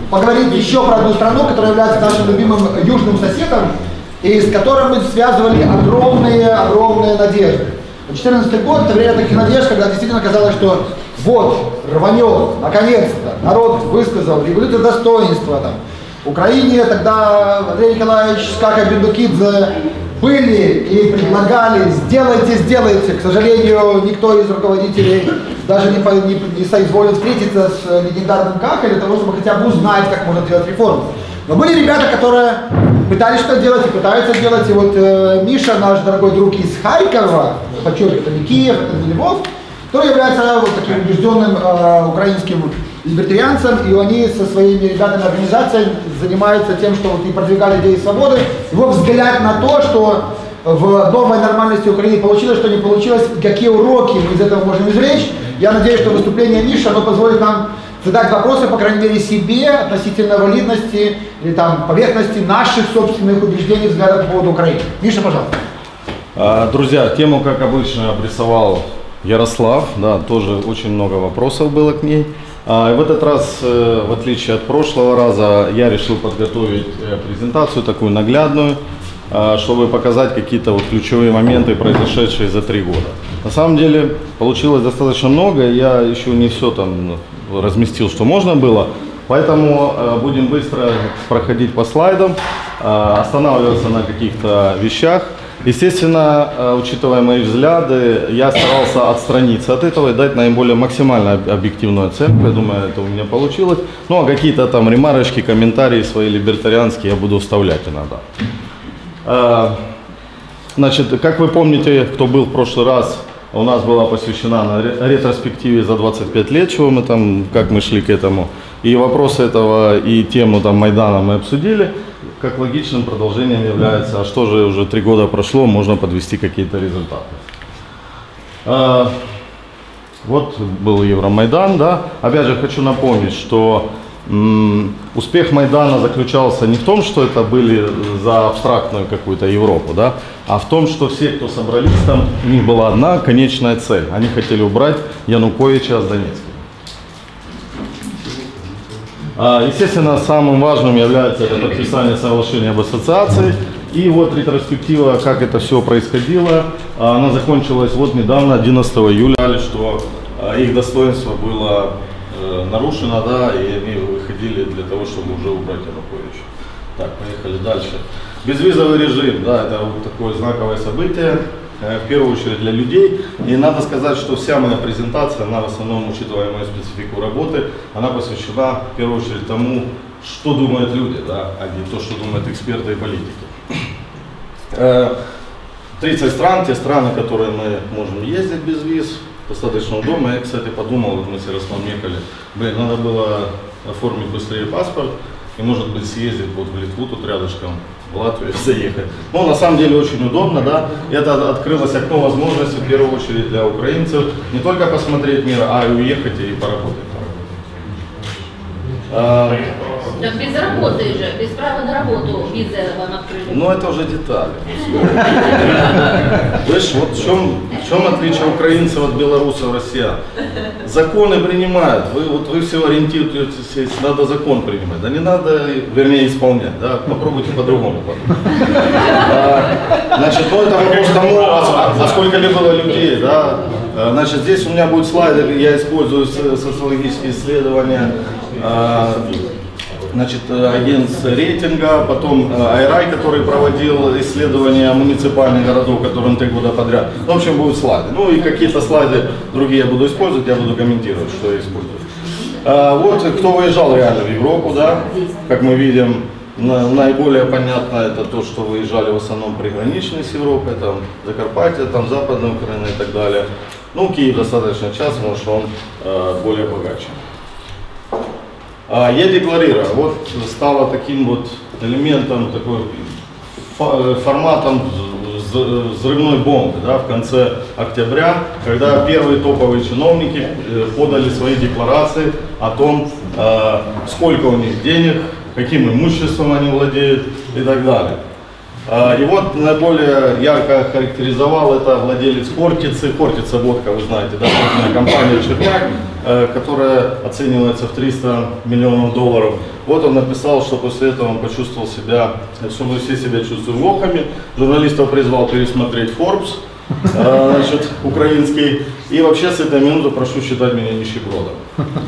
поговорить еще про одну страну, которая является нашим любимым южным соседом, и с которым мы связывали огромные надежды. 2014 год – это время таких надежд, когда действительно казалось, что вот, рванет, наконец-то, народ высказал, революция достоинства. Там. В Украине тогда Андрей Николаевич Скака Бендукидзе были и предлагали, сделайте. К сожалению, никто из руководителей даже не соизволил встретиться с легендарным Какой для того, чтобы хотя бы узнать, как можно делать реформу. Но были ребята, которые пытались что-то делать и пытаются делать. И вот Миша, наш дорогой друг из Харькова, подчеркиваю, это не Киев, это не Львов, который является вот таким убежденным украинским либертарианцем, и они со своими ребятами организациями занимаются тем, что вот и продвигали идеи свободы. Его взгляд на то, что в новой нормальности Украины получилось, что не получилось, какие уроки мы из этого можем извлечь. Я надеюсь, что выступление Миши, оно позволит нам задать вопросы, по крайней мере, себе относительно валидности или там поверхности наших собственных убеждений, взглядов по поводу Украины. Миша, пожалуйста. Друзья, тему, как обычно, обрисовал Ярослав, да, тоже очень много вопросов было к ней. В этот раз, в отличие от прошлого раза, я решил подготовить презентацию такую наглядную, чтобы показать какие-то вот ключевые моменты, произошедшие за 3 года. На самом деле получилось достаточно много, я еще не все там разместил, что можно было, поэтому будем быстро проходить по слайдам, останавливаться на каких-то вещах. Естественно, учитывая мои взгляды, я старался отстраниться от этого и дать наиболее максимально объективную оценку. Я думаю, это у меня получилось. Ну а какие-то там ремарочки, комментарии свои либертарианские я буду вставлять иногда. Значит, как вы помните, кто был в прошлый раз, у нас была посвящена ретроспективе за 25 лет, чего мы там, как мы шли к этому. И вопросы этого, и тему там Майдана мы обсудили. Как логичным продолжением является, а что же уже 3 года прошло, можно подвести какие-то результаты. Вот был Евромайдан, да. Опять же хочу напомнить, что успех Майдана заключался не в том, что это были за абстрактную какую-то Европу, да, а в том, что все, кто собрались там, у них была одна конечная цель. Они хотели убрать Януковича с Донецка. Естественно, самым важным является это подписание соглашения об ассоциации. И вот ретроспектива, как это все происходило, она закончилась вот недавно, 11 июля, что их достоинство было нарушено, да, и они выходили для того, чтобы уже убрать Януковича. Так, поехали дальше. Безвизовый режим, да, это вот такое знаковое событие, в первую очередь для людей. И надо сказать, что вся моя презентация, она в основном, учитывая мою специфику работы, она посвящена в первую очередь тому, что думают люди, да, а не то, что думают эксперты и политики. 30 стран, те страны, в которые мы можем ездить без виз, достаточно удобно. Я, кстати, подумал, вот мы с Ярославом ехали, блин, надо было оформить быстрее паспорт и, может быть, съездить вот в Литву, тут рядышком, в Латвию заехать. Но на самом деле очень удобно, да. Это открылось окно возможности, в первую очередь, для украинцев не только посмотреть мир, а и уехать и поработать. Так без работы же, без права на работу визы вам открыли. Ну это уже детали. Видишь, вот в чем отличие украинцев от белорусов, россиян? Законы принимают, вы все ориентируетесь, надо закон принимать. Да не надо, вернее, исполнять, да, попробуйте по-другому. Значит, ну это вопрос тому, а сколько ли было людей, да. Значит, здесь у меня будет слайды, я использую социологические исследования. Значит, агентство рейтинга, потом Айрай, который проводил исследования муниципальных городов, которым 3 года подряд. В общем, будут слайды. Ну и какие-то слайды другие я буду использовать, я буду комментировать, что я использую. Вот кто выезжал реально в Европу, да, как мы видим, наиболее понятно это то, что выезжали в основном приграничные с Европой, там Закарпатье, там Западная Украина и так далее. Ну, Киев достаточно часто, потому что он более богаче. Я декларирую, вот стало таким вот элементом, такой форматом взрывной бомбы, да, в конце октября, когда первые топовые чиновники подали свои декларации о том, сколько у них денег, каким имуществом они владеют и так далее. И вот наиболее ярко характеризовал это владелец Хортицы. Хортица водка, вы знаете, да, компания Черняк, которая оценивается в 300 миллионов долларов. Вот он написал, что после этого он почувствовал себя, что мы все себя чувствуем лохами. Журналистов призвал пересмотреть Forbes, значит, украинский. И вообще с этой минуты прошу считать меня нищебродом.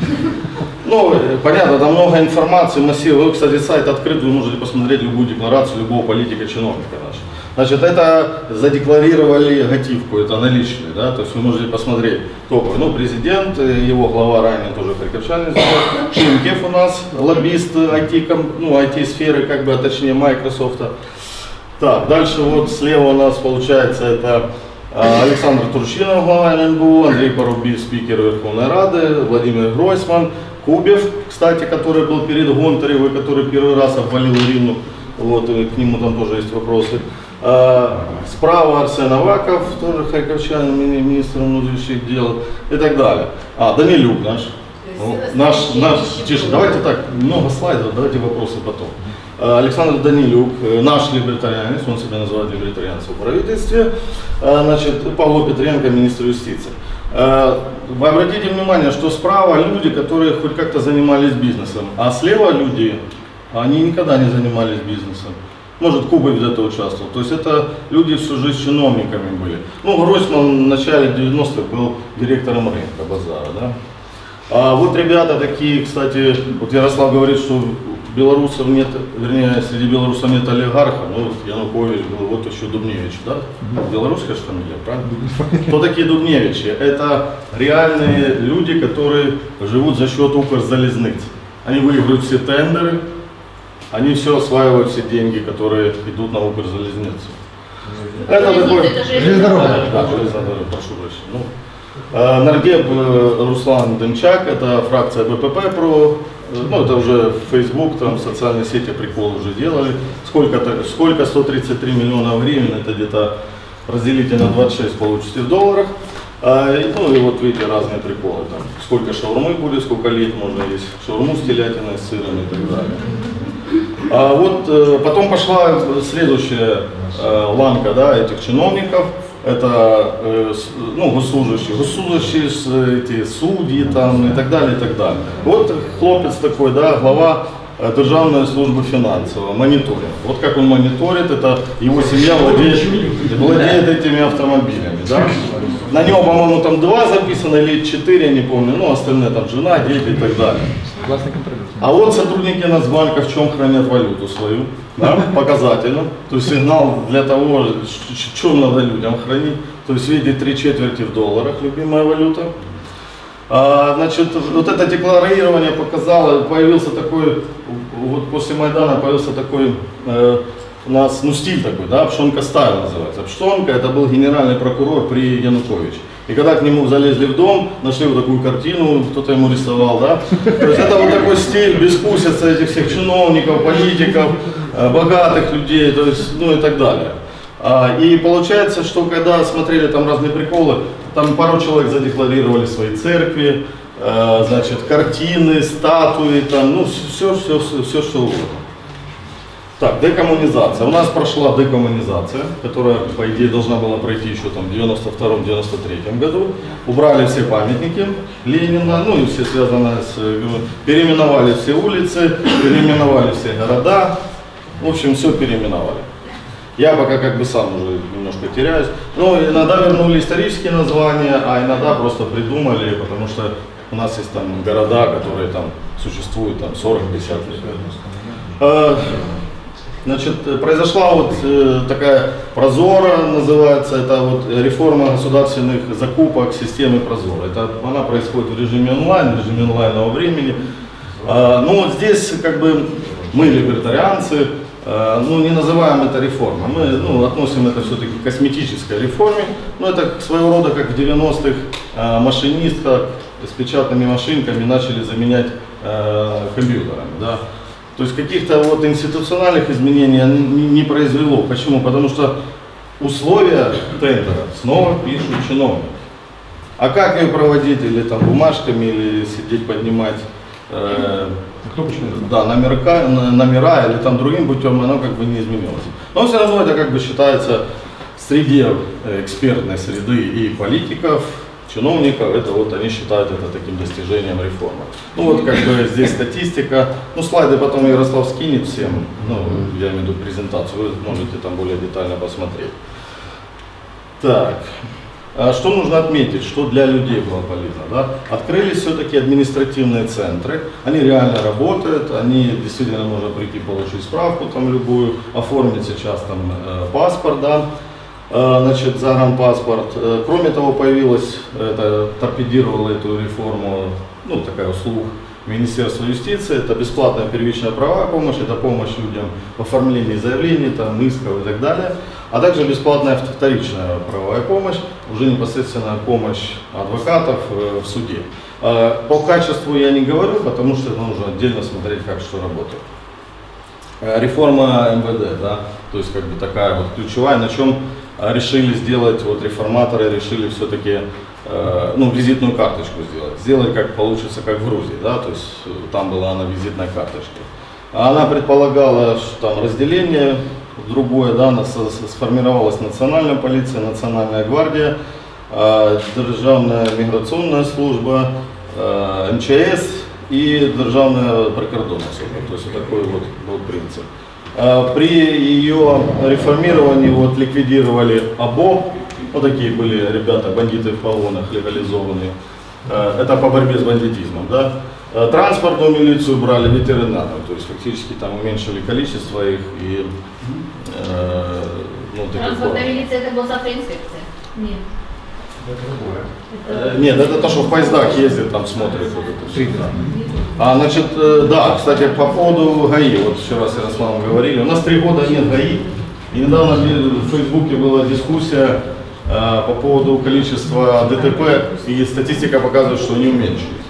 Ну, понятно, там много информации, массива. Вы, кстати, сайт открыт, вы можете посмотреть любую декларацию любого политика, чиновника нашего. Значит, это задекларировали готивку, это наличные, да, то есть вы можете посмотреть, кто, ну, президент, его глава ранее тоже харьковчанин, Шимкев у нас, лоббист IT-сферы, как бы, а точнее Microsoft. Так, дальше вот слева у нас получается это Александр Турчинов, глава НБУ, Андрей Порубий, спикер Верховной Рады, Владимир Гройсман, Кубев, кстати, который был перед Гонтаревой, который первый раз обвалил Ирину, вот, и к нему там тоже есть вопросы. Справа Арсен Аваков, тоже харьковчанин, министр внутренних дел и так далее. Данилюк наш, тише, давайте так, много слайдов, давайте вопросы потом. Александр Данилюк, наш либертарианец, он себя называет либертарианцем в правительстве, значит, Павло Петренко, министр юстиции. Вы обратите внимание, что справа люди, которые хоть как-то занимались бизнесом, а слева люди, они никогда не занимались бизнесом. Может, Куба где-то участвовал. То есть это люди всю жизнь чиновниками были. Ну, Гройсман в начале 90-х был директором рынка базара, да? А вот ребята такие, кстати, вот Ярослав говорит, что белорусов нет, вернее, среди белорусов нет олигарха, ну, вот Янукович был, вот еще Дубневич, да? Белорусская же фамилия, правильно? Кто такие Дубневичи? Это реальные люди, которые живут за счет Укрзалезниц. Они выигрывают все тендеры, они все осваивают, все деньги, которые идут на Укрзалезницу. Это такой... Железная дорога. Да, железная дорога, прошу прощения. Нардеп Руслан Демчак, это фракция БПП про, ну это уже Facebook, там социальные сети приколы уже делали. Сколько 133 миллиона гривен, это где-то разделите на 26, получите в долларах. Ну и вот видите разные приколы, там, сколько шаурмы будет, сколько лет можно есть шаурму с телятиной, с сыром и так далее. Вот потом пошла следующая ланка, да, этих чиновников. Это ну, госслужащие, эти судьи там, и так далее, и так далее. Вот хлопец такой, да, глава Державной службы финансового, мониторинг. Вот как он мониторит, это его семья владеет этими автомобилями. Да? На него, по-моему, там 2 записано или 4, я не помню, ну остальные там жена, дети и так далее. А вот сотрудники Нацбанка в чем хранят валюту свою, да, показательно. То есть сигнал для того, что надо людям хранить. То есть видите, 3/4 в долларах, любимая валюта. Значит, вот это декларирование показало, появился такой, вот после Майдана появился такой у нас, ну стиль такой, да, Пшонка стайл называется. Пшонка это был генеральный прокурор при Януковиче. И когда к нему залезли в дом, нашли вот такую картину, кто-то ему рисовал, да. То есть это вот такой стиль, безвкусица этих всех чиновников, политиков, богатых людей, то есть, ну и так далее. И получается, что когда смотрели там разные приколы, там пару человек задекларировали свои церкви, значит, картины, статуи, там, ну все что угодно. Так, декоммунизация. У нас прошла декоммунизация, которая, по идее, должна была пройти еще там в 92-93 году. Убрали все памятники Ленина, ну и все связанные с... Переименовали все улицы, переименовали все города. В общем, все переименовали. Я пока как бы сам уже немножко теряюсь. Но иногда вернули исторические названия, а иногда просто придумали, потому что у нас есть там города, которые там существуют там 40-50 лет. Значит, произошла вот такая Прозора, называется, это вот реформа государственных закупок системы Прозора. Это она происходит в режиме онлайнового времени. Ну вот здесь как бы мы либертарианцы, ну не называем это реформой, мы относим это все-таки к косметической реформе, но это своего рода как в 90-х машинистка с печатными машинками начали заменять компьютерами. Да? То есть каких-то вот институциональных изменений не произвело. Почему? Потому что условия тендера снова пишут чиновники. А как ее проводить, или там бумажками, или сидеть поднимать да, номера или там другим путем, оно как бы не изменилось. Но все равно это как бы считается среди экспертной среды и политиков, чиновников, это вот они считают это таким достижением реформы. Ну вот как бы здесь статистика, ну слайды потом Ярослав скинет всем, ну я имею в виду презентацию, вы можете там более детально посмотреть. Так, что нужно отметить, что для людей было полезно, да? Открылись все-таки административные центры, они реально работают, они действительно можно прийти получить справку там любую, оформить сейчас там паспорт, да? Значит, загранпаспорт. Кроме того, появилась, это торпедировало эту реформу, ну, такая услуга Министерства юстиции, это бесплатная первичная правовая помощь, это помощь людям в оформлении заявлений, там, исков и так далее, а также бесплатная вторичная правовая помощь, уже непосредственно помощь адвокатов в суде. По качеству я не говорю, потому что это нужно отдельно смотреть, как что работает. Реформа МВД, да, то есть как бы такая вот ключевая, на чем решили сделать, вот реформаторы решили все-таки, ну, визитную карточку сделать как получится, как в Грузии, да, то есть там была она визитной карточкой. Она предполагала, что там разделение другое, да, сформировалась национальная полиция, национальная гвардия, Державная миграционная служба, МЧС и Державная прикордонная служба, то есть вот такой вот был принцип. При ее реформировании вот ликвидировали АБО, вот такие были ребята, бандиты в погонах, легализованные. Это по борьбе с бандитизмом, да. Транспортную милицию брали, ветеринарную, то есть фактически там уменьшили количество их и ну, Транспортная милиция это госавтоинспекция? Нет. Нет, это то, что в поездах ездят, там смотрят вот это все. Значит, да, кстати, по поводу ГАИ, вот вчера с Ярославом говорили, у нас 3 года нет ГАИ, и недавно в Фейсбуке была дискуссия по поводу количества ДТП, и статистика показывает, что они уменьшились.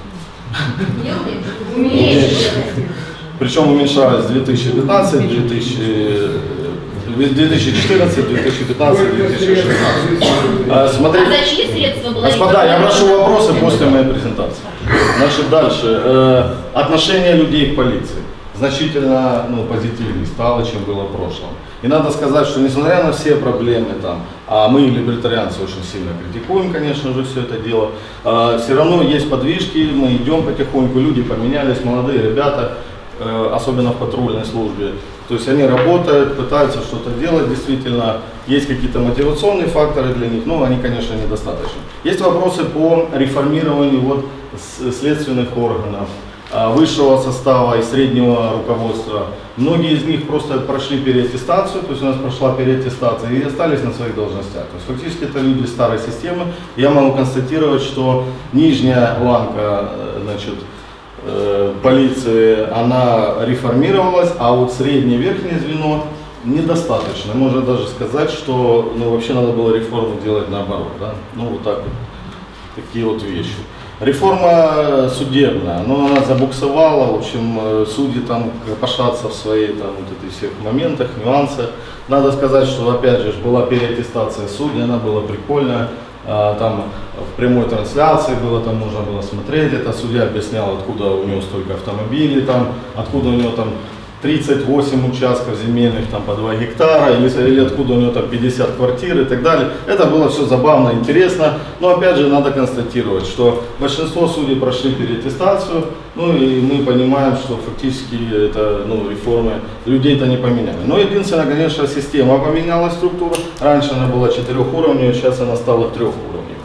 Причем уменьшалось 2015, 2014, 2015, 2016. Смотрите, А за чьи средства была господа, я прошу вопросы после моей презентации. Значит, дальше. Отношение людей к полиции значительно позитивнее стало, чем было в прошлом. И надо сказать, что несмотря на все проблемы там, а мы, либертарианцы, очень сильно критикуем, конечно же, все это дело, все равно есть подвижки, мы идем потихоньку, люди поменялись, молодые ребята, особенно в патрульной службе. То есть они работают, пытаются что-то делать, действительно, есть какие-то мотивационные факторы для них, но они, конечно, недостаточны. Есть вопросы по реформированию вот следственных органов, высшего состава и среднего руководства. Многие из них просто прошли переаттестацию, то есть у нас прошла переаттестация и остались на своих должностях. То есть фактически это люди старой системы. Я могу констатировать, что нижняя ланка, значит, полиции, она реформировалась, а вот среднее верхнее звено недостаточно. Можно даже сказать, что вообще надо было реформу делать наоборот. Да? Ну вот так вот, такие вот вещи. Реформа судебная, но она забуксовала, в общем, судьи там копошатся в своих там вот этих всех моментах, нюансах. Надо сказать, что опять же была переаттестация судей, она была прикольная. Там в прямой трансляции было, там можно было смотреть, это судья объяснял, откуда у него столько автомобилей, там, откуда у него там 38 участков земельных там, по 2 гектара, или откуда у него там 50 квартир и так далее. Это было все забавно, интересно, но опять же надо констатировать, что большинство судей прошли переаттестацию, ну и мы понимаем, что фактически это реформы людей-то не поменяли. Но единственное, конечно, система поменялась, структура. Раньше она была 4-уровневая, сейчас она стала 3-уровневой.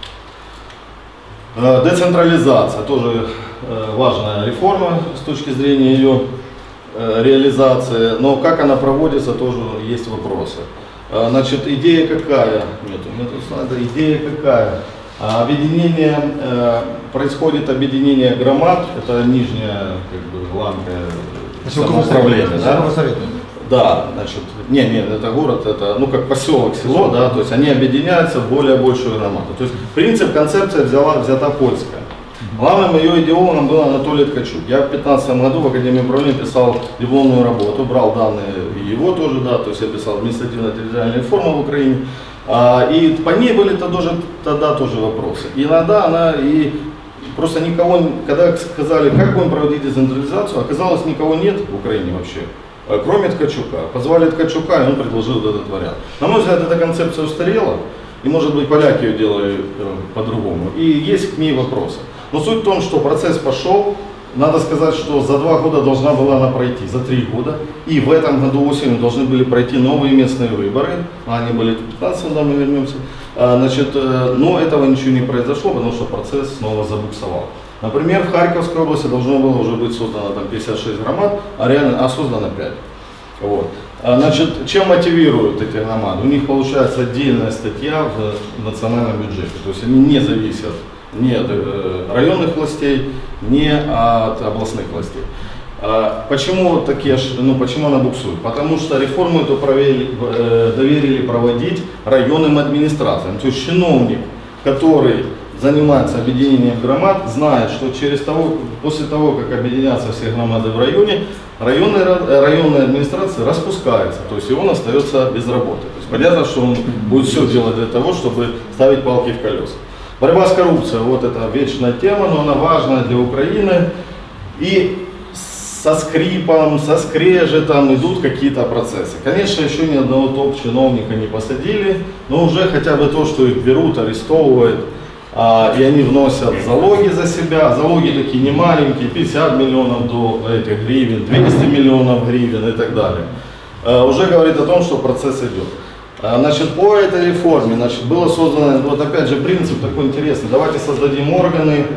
Децентрализация тоже важная реформа с точки зрения ее реализации, но как она проводится, тоже есть вопросы. Значит, идея какая? Нету слайда. Идея какая? Объединение, происходит объединение громад, это нижняя ланка самоуправления. Да? Да, значит, это город, это как поселок, село, да, то есть они объединяются в более большую громаду. То есть принцип, концепция взята польская. Главным ее идеологом был Анатолий Ткачук. Я в 2015 году в Академии управления писал дипломную работу, брал данные его тоже, да, то есть я писал административно-территориальная реформа в Украине. И по ней были тогда тоже вопросы. И иногда она и просто никого, когда сказали, как будем проводить децентрализацию, оказалось, никого нет в Украине вообще, кроме Ткачука. Позвали Ткачука, и он предложил этот вариант. На мой взгляд, эта концепция устарела, и, может быть, поляки ее делали по-другому. И есть к ней вопросы. Но суть в том, что процесс пошел. Надо сказать, что за 2 года должна была она пройти, за 3 года. И в этом году осенью должны были пройти новые местные выборы. Они были в 2015 году, мы вернемся. Значит, но этого ничего не произошло, потому что процесс снова забуксовал. Например, в Харьковской области должно было уже быть создано там 56 громад, а реально создано 5. Вот. Значит, чем мотивируют эти громады? У них получается отдельная статья в национальном бюджете. То есть они не зависят ни от районных властей, ни от областных властей. Почему почему она буксует? Потому что реформу эту доверили проводить районным администрациям. То есть чиновник, который занимается объединением громад, знает, что после того, как объединятся все громады в районе, районная администрация распускается, то есть и он остается без работы. То есть понятно, что он будет все делать для того, чтобы ставить палки в колеса. Борьба с коррупцией, вот это вечная тема, но она важная для Украины. И со скрипом, со скрежетом идут какие-то процессы. Конечно, еще ни одного топ-чиновника не посадили, но уже хотя бы то, что их берут, арестовывают, и они вносят залоги за себя. Залоги такие не маленькие, 50 миллионов до этих гривен, 200 миллионов гривен и так далее. Уже говорит о том, что процесс идет. Значит, по этой реформе было создано, вот опять же принцип такой интересный, давайте создадим органы,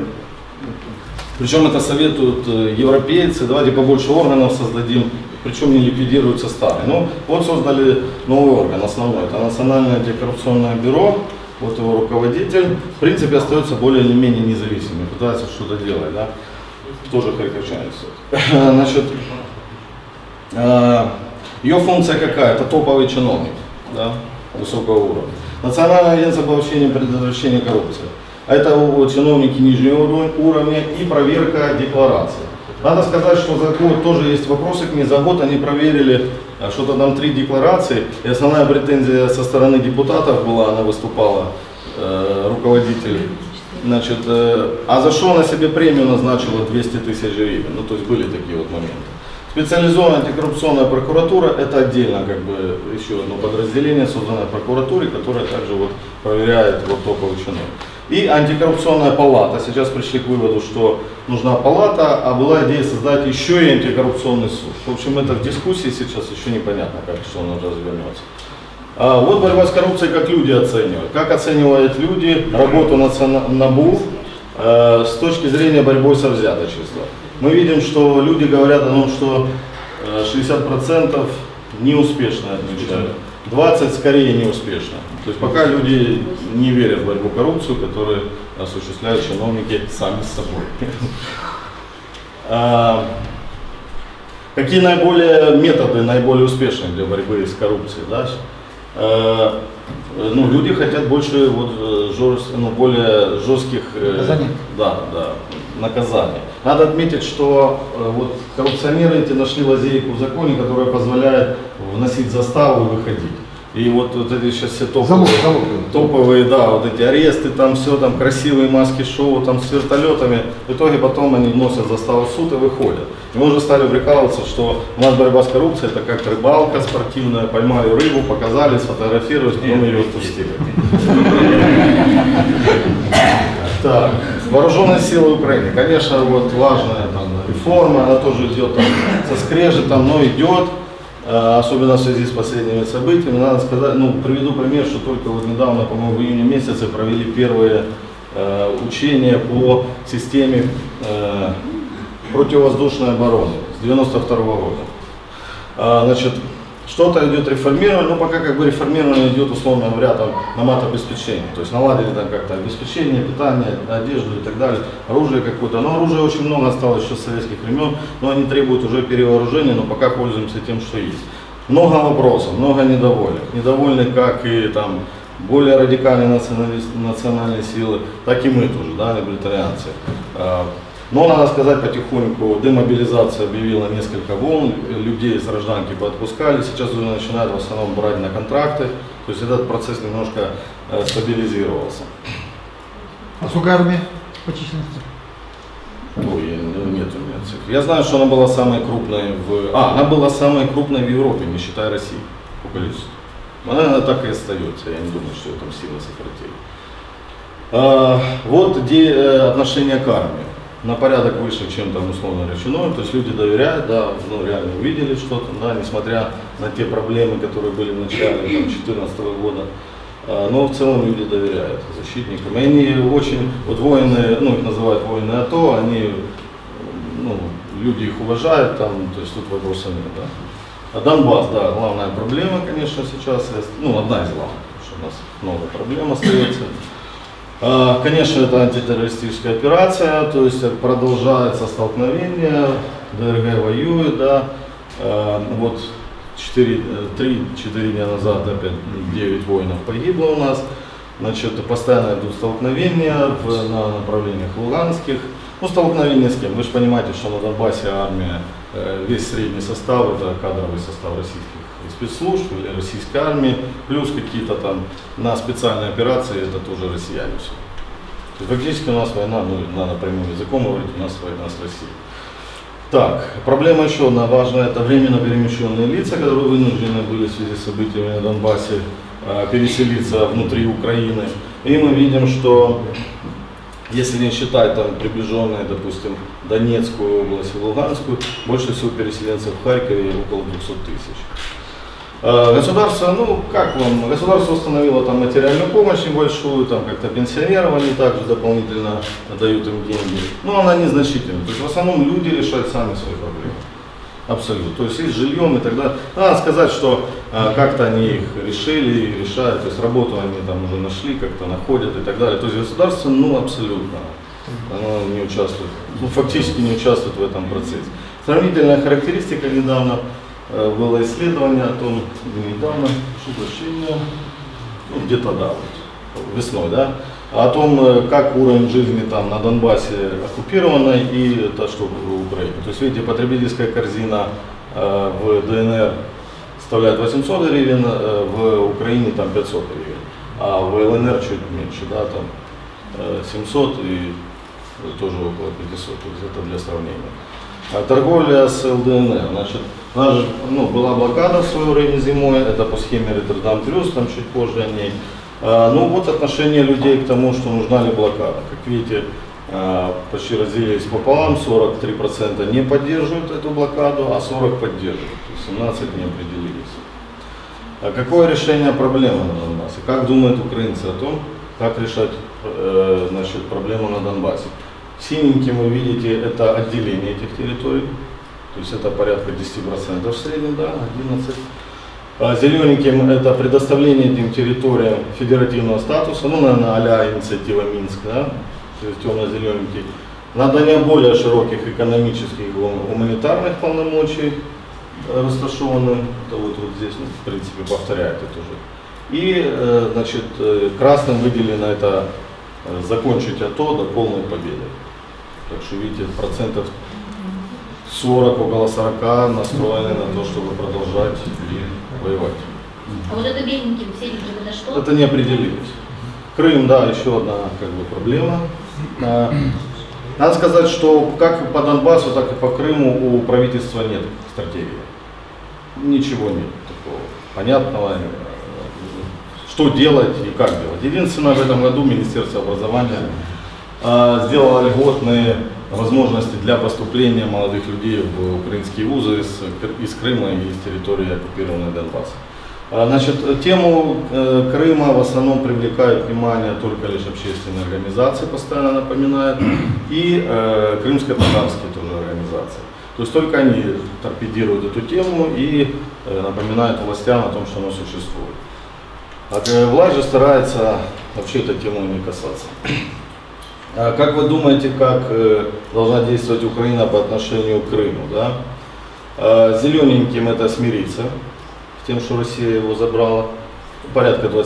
причем это советуют европейцы, давайте побольше органов создадим, причем не ликвидируются старые. Ну, вот создали новый орган, основной, это Национальное антикоррупционное бюро, вот его руководитель, в принципе остается более или менее независимым, пытается что-то делать, да, тоже харьковчанин. Значит, ее функция какая? Это топовый чиновник. Да, высокого уровня. Национальная агентство по повышению и предотвращению коррупции. Это чиновники нижнего уровня и проверка деклараций. Надо сказать, что за год тоже есть вопросы к ней. За год они проверили что-то там 3 декларации. И основная претензия со стороны депутатов была, она выступала, руководитель. Значит, а за что она себе премию назначила 200 тысяч гривен? Ну, то есть были такие вот моменты. Специализованная антикоррупционная прокуратура – это отдельно как бы еще одно подразделение, созданное прокуратурой, которое также вот проверяет вот топовых чиновников. И антикоррупционная палата. Сейчас пришли к выводу, что нужна палата, а была идея создать еще и антикоррупционный суд. В общем, это в дискуссии сейчас еще непонятно, как что оно развернется. Вот борьба с коррупцией, как люди оценивают. Как оценивают люди работу НАБУ с точки зрения борьбы со взяточеством. Мы видим, что люди говорят о том, что 60% неуспешно отвечают, 20% скорее неуспешно. То есть пока люди не верят в борьбу коррупцию, которую осуществляют чиновники сами с собой. Какие методы наиболее успешные для борьбы с коррупцией? Да? Ну, люди хотят больше более жестких наказаний. Надо отметить, что вот коррупционеры эти нашли лазейку в законе, которая позволяет вносить заставу и выходить. И вот эти сейчас все топовые, да, вот эти аресты, там все, там красивые маски-шоу, там с вертолетами. В итоге потом они вносят заставу в суд и выходят. И мы уже стали прикалываться, что у нас борьба с коррупцией, это как рыбалка спортивная, поймали рыбу, показали, сфотографировали, потом ее отпустили. Так, вооруженные силы Украины. Конечно, вот важная там реформа, она тоже идет там, со скрежетом, но идет. Особенно в связи с последними событиями. Надо сказать, приведу пример, что только вот недавно, по-моему, в июне месяце провели первые учения по системе противовоздушной обороны с 1992 года. Значит, что-то идет реформирование, но пока как бы реформирование идет, условно говоря, там, на матобеспечение. То есть наладили там как-то обеспечение, питание, одежду и так далее, оружие какое-то. Но оружия очень много осталось еще с советских времен, но они требуют уже перевооружения, но пока пользуемся тем, что есть. Много вопросов, много недовольных. Недовольны как и там более радикальные национальные силы, так и мы тоже, да, либертарианцы. Но, надо сказать, потихоньку демобилизация объявила несколько волн, людей с гражданки поотпускали, сейчас уже начинают в основном брать на контракты, то есть этот процесс немножко стабилизировался. А сколько армия по численности? Ой, нет у меня цифр. Я знаю, что она была самой крупной она была самой крупной в Европе, не считая России по количеству. Она так и остается, я не думаю, что ее там сильно сократили. Вот где отношение к армии. На порядок выше, чем там условно речено, то есть люди доверяют, да, ну реально увидели что-то, да, несмотря на те проблемы, которые были в начале 2014 года. Но в целом люди доверяют защитникам. И они очень, вот воины, ну их называют воины АТО, они, ну, люди их уважают, там, то есть тут вопроса нет, да. А Донбасс, да, главная проблема, конечно, сейчас, ну, одна из главных, потому что у нас много проблем остается. Конечно, это антитеррористическая операция, то есть продолжается столкновение, ДРГ воюет, да, вот 3-4 дня назад опять 9 воинов погибло у нас, значит, постоянно идут столкновения на направлениях луганских. Ну, столкновения с кем? Вы же понимаете, что на Донбассе армия, весь средний состав, это кадровый состав российских спецслужб или российской армии, плюс какие-то там на специальные операции, это тоже россияне все. То есть, фактически у нас война, ну, надо прямым языком говорить, у нас война с Россией. Так, проблема еще одна важная, это временно перемещенные лица, которые вынуждены были в связи с событиями на Донбассе переселиться внутри Украины. И мы видим, что если не считать там приближенные, допустим, Донецкую область и Луганскую, больше всего переселенцев в Харькове около 200 тысяч. Государство, ну как вам, государство установило там материальную помощь небольшую, там как-то пенсионерам они также дополнительно дают им деньги, но она незначительна. То есть в основном люди решают сами свои проблемы. Абсолютно. То есть и с жильем и так далее. Надо сказать, что как-то они их решили и решают, то есть работу они там уже нашли, как-то находят и так далее. То есть государство, ну абсолютно, оно не участвует, ну фактически не участвует в этом процессе. Сравнительная характеристика недавно. Было исследование о том, недавно, прошу прощения, ну, где-то да, вот, весной, да, о том, как уровень жизни там на Донбассе оккупированной и то, что в Украине. То есть, видите, потребительская корзина в ДНР составляет 800 гривен, в Украине там 500 гривен, а в ЛНР чуть меньше, да, там 700 и тоже около 500, то есть это для сравнения. Торговля с ЛДНР, значит, была блокада в свое время зимой, это по схеме Роттердам плюс, там чуть позже о ней. Ну вот отношение людей к тому, что нужна ли блокада. Как видите, почти разделились пополам, 43% не поддерживают эту блокаду, а 40% поддерживают, то есть 17% не определились. Какое решение проблемы на Донбассе? Как думают украинцы о том, как решать значит, проблему на Донбассе? Синеньким вы видите, это отделение этих территорий, то есть это порядка 10% в среднем, да, 11%. Зелененьким это предоставление этим территориям федеративного статуса, ну, наверное, а-ля инициатива Минск, да, то есть темно-зелененький. Надание более широких экономических и гуманитарных полномочий рассташованным, это вот здесь, ну, в принципе, повторяет это уже. И, значит, красным выделено это закончить АТО до полной победы. Так что, видите, процентов 40, около 40 настроены на то, чтобы продолжать и воевать. А вот это беленьким, сереньким, это что? Это не определилось. Крым, да, еще одна как бы проблема. Надо сказать, что как по Донбассу, так и по Крыму у правительства нет стратегии. Ничего нет такого понятного, что делать и как делать. Единственное, в этом году Министерство образования сделало льготные возможности для поступления молодых людей в украинские вузы из Крыма и из территории оккупированной Донбасса. Значит, тему Крыма в основном привлекают внимание только лишь общественные организации, постоянно напоминают, и крымско-татарские тоже организации. То есть только они торпедируют эту тему и напоминают властям о том, что она существует. А власть же старается вообще этой темой не касаться. Как вы думаете, как должна действовать Украина по отношению к Крыму? Да? Зелененьким это смириться с тем, что Россия его забрала, порядка 27-28%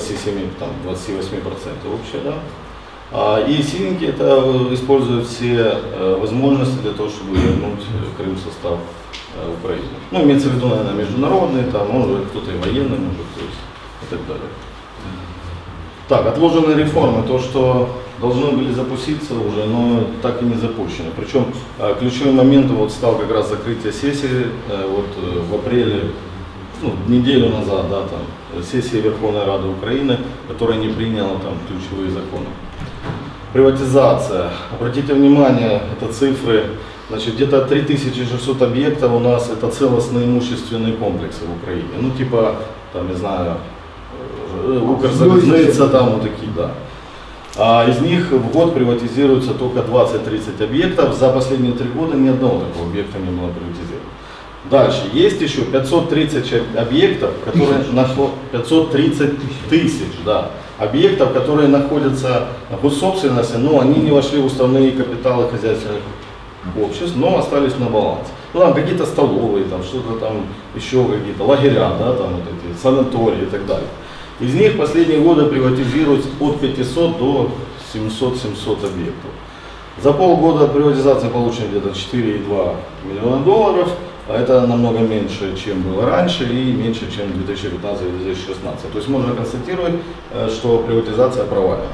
вообще, да? И синенькие это используют все возможности для того, чтобы вернуть Крым в состав Украины. Ну, имеется в виду, наверное, международный, там, может, кто-то и военный, может, то есть, и так далее. Так, отложенные реформы, то, что должны были запуститься уже, но так и не запущены. Причем ключевым моментом вот стал как раз закрытие сессии вот, в апреле, ну, неделю назад, да, там, сессии Верховной Рады Украины, которая не приняла там ключевые законы. Приватизация. Обратите внимание, это цифры, значит, где-то 3600 объектов у нас, это целостные имущественные комплексы в Украине. Ну, типа, там, не знаю, Укрзалізниця, там вот такие, да. А из них в год приватизируется только 20-30 объектов. За последние 3 года ни одного такого объекта не было приватизировано. Дальше, есть еще 530 объектов, которые 530 тысяч, да, объектов, которые находятся в госсобственности, но они не вошли в уставные капиталы хозяйственных обществ, но остались на балансе. Ну, там какие-то столовые, там что-то там, еще какие-то лагеря, да, там вот эти санатории и так далее. Из них последние годы приватизируют от 500 до 700 объектов. За полгода от приватизации получено где-то 4,2 миллиона долларов, а это намного меньше, чем было раньше, и меньше, чем 2015-2016. То есть можно констатировать, что приватизация провалена.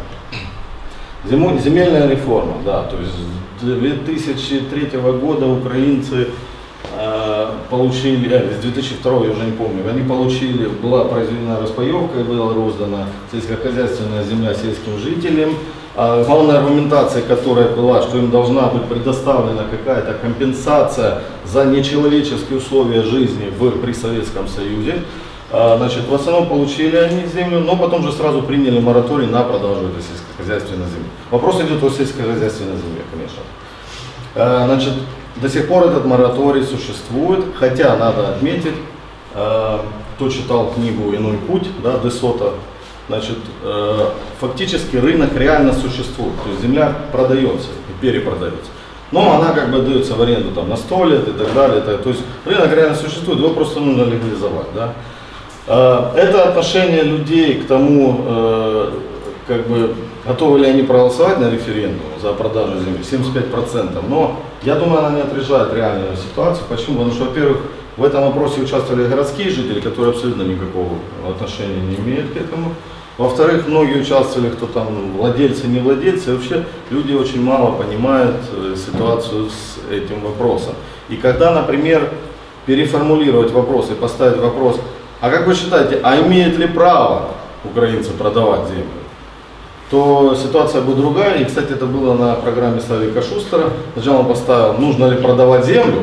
Земельная реформа, да, то есть с 2003 года украинцы получили, с 2002 я уже не помню, они получили, была произведена распаевка и была роздана сельскохозяйственная земля сельским жителям. Главная аргументация, которая была, что им должна быть предоставлена какая-то компенсация за нечеловеческие условия жизни при Советском Союзе. Значит, в основном получили они землю, но потом же сразу приняли мораторий на продажу этой сельскохозяйственной земли. Вопрос идет о сельскохозяйственной земле, конечно. Значит, до сих пор этот мораторий существует, хотя надо отметить, кто читал книгу «Иной путь», да, Десота, значит, фактически рынок реально существует, то есть земля продается и перепродается. Но она как бы дается в аренду там, на 100 лет и так далее. То есть рынок реально существует, его просто нужно легализовать. Да? Это отношение людей к тому, как бы, готовы ли они проголосовать на референдум за продажу земли, 75%. Но я думаю, она не отражает реальную ситуацию. Почему? Потому что, во-первых, в этом вопросе участвовали городские жители, которые абсолютно никакого отношения не имеют к этому. Во-вторых, многие участвовали, кто там владельцы, не владельцы. И вообще люди очень мало понимают ситуацию с этим вопросом. И когда, например, переформулировать вопрос и поставить вопрос, а как вы считаете, а имеют ли право украинцы продавать землю, то ситуация будет другая. И, кстати, это было на программе Славика Шустера. Сначала он поставил, нужно ли продавать землю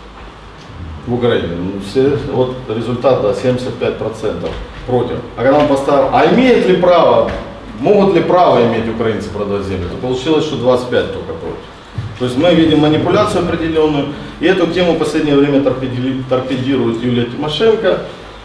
в Украине. Все, вот результат, да, 75% против. А когда он поставил, а имеет ли право, могут ли право иметь украинцы продавать землю, то получилось, что 25 только против. То есть мы видим манипуляцию определенную. И эту тему в последнее время торпедирует Юлия Тимошенко.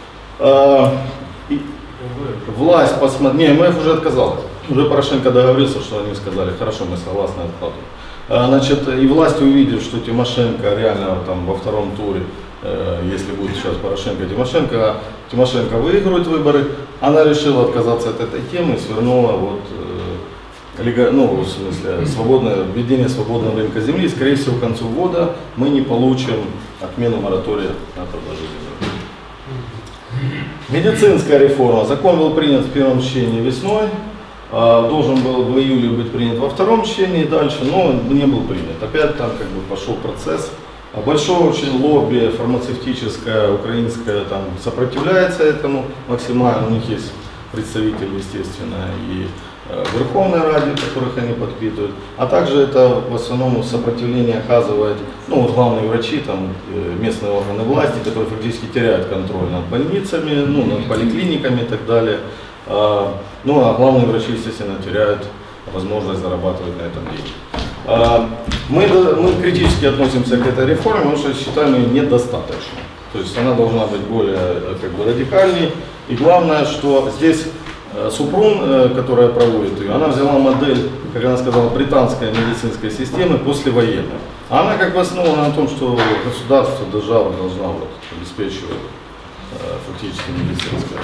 Власть посмотрела, не, МФ уже отказалась. Уже Порошенко договорился, что они сказали, хорошо, мы согласны откладывать. Значит, и власть, увидев, что Тимошенко реально там во втором туре, если будет сейчас Порошенко и Тимошенко выигрывает выборы, она решила отказаться от этой темы и свернула вот, в смысле, введение свободного рынка земли. Скорее всего, к концу года мы не получим отмену моратория на продажу земли. Медицинская реформа. Закон был принят в первом чтении весной. Должен был в июле быть принят во втором чтении дальше, но не был принят. Опять там как бы пошел процесс. Большое очень лобби фармацевтическое, украинское, там сопротивляется этому максимально. У них есть представители, естественно, и в Верховной Раде, которых они подпитывают. А также это в основном сопротивление оказывает, ну вот главные врачи, там, местные органы власти, которые фактически теряют контроль над больницами, ну, над поликлиниками и так далее. Ну а главные врачи, естественно, теряют возможность зарабатывать на этом деньги. Мы критически относимся к этой реформе, потому что считаем ее недостаточной. То есть она должна быть более как бы, радикальней. И главное, что здесь Супрун, которая проводит ее, она взяла модель, как она сказала, британской медицинской системы послевоенной. Она как бы основана на том, что государство, держава должна вот, обеспечивать фактически медицинское